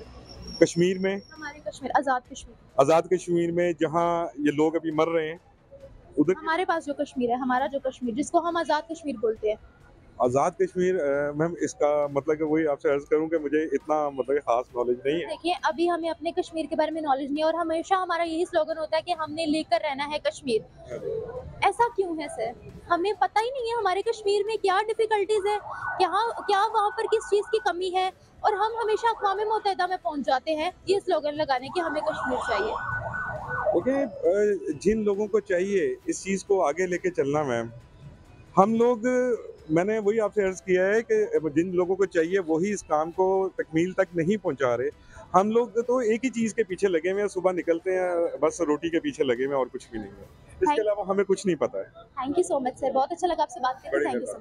कश्मीर में, हमारे कश्मीर, आज़ाद कश्मीर में जहाँ ये लोग अभी मर रहे हैं, उधर हमारे पास जो कश्मीर है, हमारा जो कश्मीर जिसको हम आज़ाद कश्मीर बोलते हैं, आज़ाद कश्मीर, मैम इसका मतलब कि वही आपसे अर्ज करूं कि मुझे इतना मतलब खास नॉलेज नहीं है। देखिए, अभी हमें अपने कश्मीर के बारे में नॉलेज नहीं है, और हमेशा हमारा यही स्लोगन होता है कि हमने लेकर रहना है कश्मीर। ऐसा क्यों है सर? हमें पता ही नहीं है हमारे कश्मीर में क्या डिफिकल्टीज है, क्या वहाँ पर किस चीज़ की कमी है, और हम हमेशा अक़वाम मुत्तहिदा में पहुँच जाते हैं ये स्लोगन लगाने कि हमें कश्मीर चाहिए। ओके, जिन लोगों को चाहिए इस चीज़ को आगे लेके चलना, मैम हम लोग, मैंने वही आपसे अर्ज किया है कि जिन लोगों को चाहिए वही इस काम को तकमील तक नहीं पहुंचा रहे। हम लोग तो एक ही चीज़ के पीछे लगे हुए हैं, सुबह निकलते हैं बस रोटी के पीछे लगे हुए हैं और कुछ भी नहीं है, इसके अलावा हमें कुछ नहीं पता है। Thank you so much sir, बहुत अच्छा लगा आपसे बात करके। Thank you sir.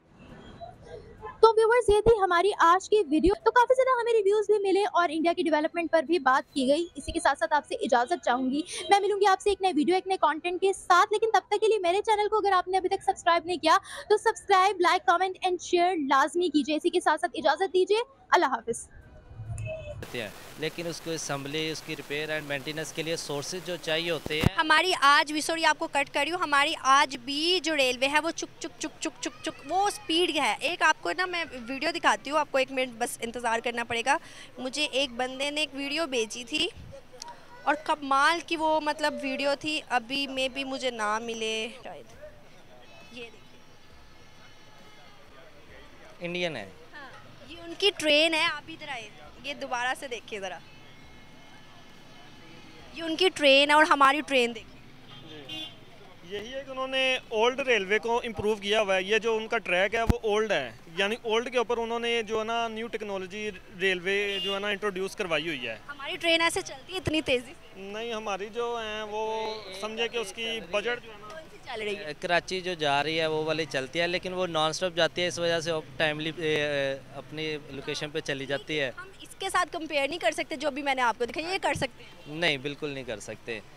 तो व्यूअर्स, ये थी हमारी आज की वीडियो। तो काफ़ी ज़्यादा हमें रिव्यूज़ भी मिले और इंडिया की डेवलपमेंट पर भी बात की गई। इसी के साथ साथ आपसे इजाज़त चाहूँगी। मैं मिलूंगी आपसे एक नए वीडियो, एक नए कंटेंट के साथ, लेकिन तब तक के लिए मेरे चैनल को अगर आपने अभी तक सब्सक्राइब नहीं किया तो subscribe, like, comment and share लाजमी कीजिए। इसी के साथ साथ इजाज़त दीजिए। अल्लाह हाफिज़। हैं, लेकिन उसको असम्बली, उसकी रिपेयर एंड मेंटेनेंस के लिए सोर्सेज जो चाहिए होते हैं। हमारी आज भी, सॉरी आपको कट कर रही हूँ, हमारी आज भी जो रेलवे है वो चुक चुक चुक चुक चुक चुक वो स्पीड है। एक आपको ना मैं वीडियो दिखाती हूँ, आपको 1 मिनट बस इंतज़ार करना पड़ेगा। मुझे एक बंदे ने एक वीडियो भेजी थी और कमाल की वो मतलब वीडियो थी, अभी में भी मुझे ना मिले शायद। ये देखिए, इंडियन है, हाँ, ये उनकी ट्रेन है। आप इधर आए, ये दोबारा से देखिए ज़रा, ये उनकी ट्रेन है और हमारी ट्रेन देखिए। यही है कि उन्होंने ओल्ड रेलवे को इम्प्रूव किया हुआ है। ये जो उनका ट्रैक है वो ओल्ड है, यानी ओल्ड के ऊपर उन्होंने जो है ना न्यू टेक्नोलॉजी रेलवे जो है ना इंट्रोड्यूस करवाई हुई है। हमारी ट्रेन ऐसे चलती है इतनी तेज़ी? नहीं, हमारी जो है वो समझे कि उसकी बजट जो है ना चल रही है। कराची जो जा रही है वो वाली चलती है, लेकिन वो नॉन स्टॉप जाती है, इस वजह से टाइमली अपनी लोकेशन पे चली जाती है। हम इसके साथ कंपेयर नहीं कर सकते, जो भी मैंने आपको दिखाया, ये कर सकते हैं? नहीं, बिल्कुल नहीं कर सकते।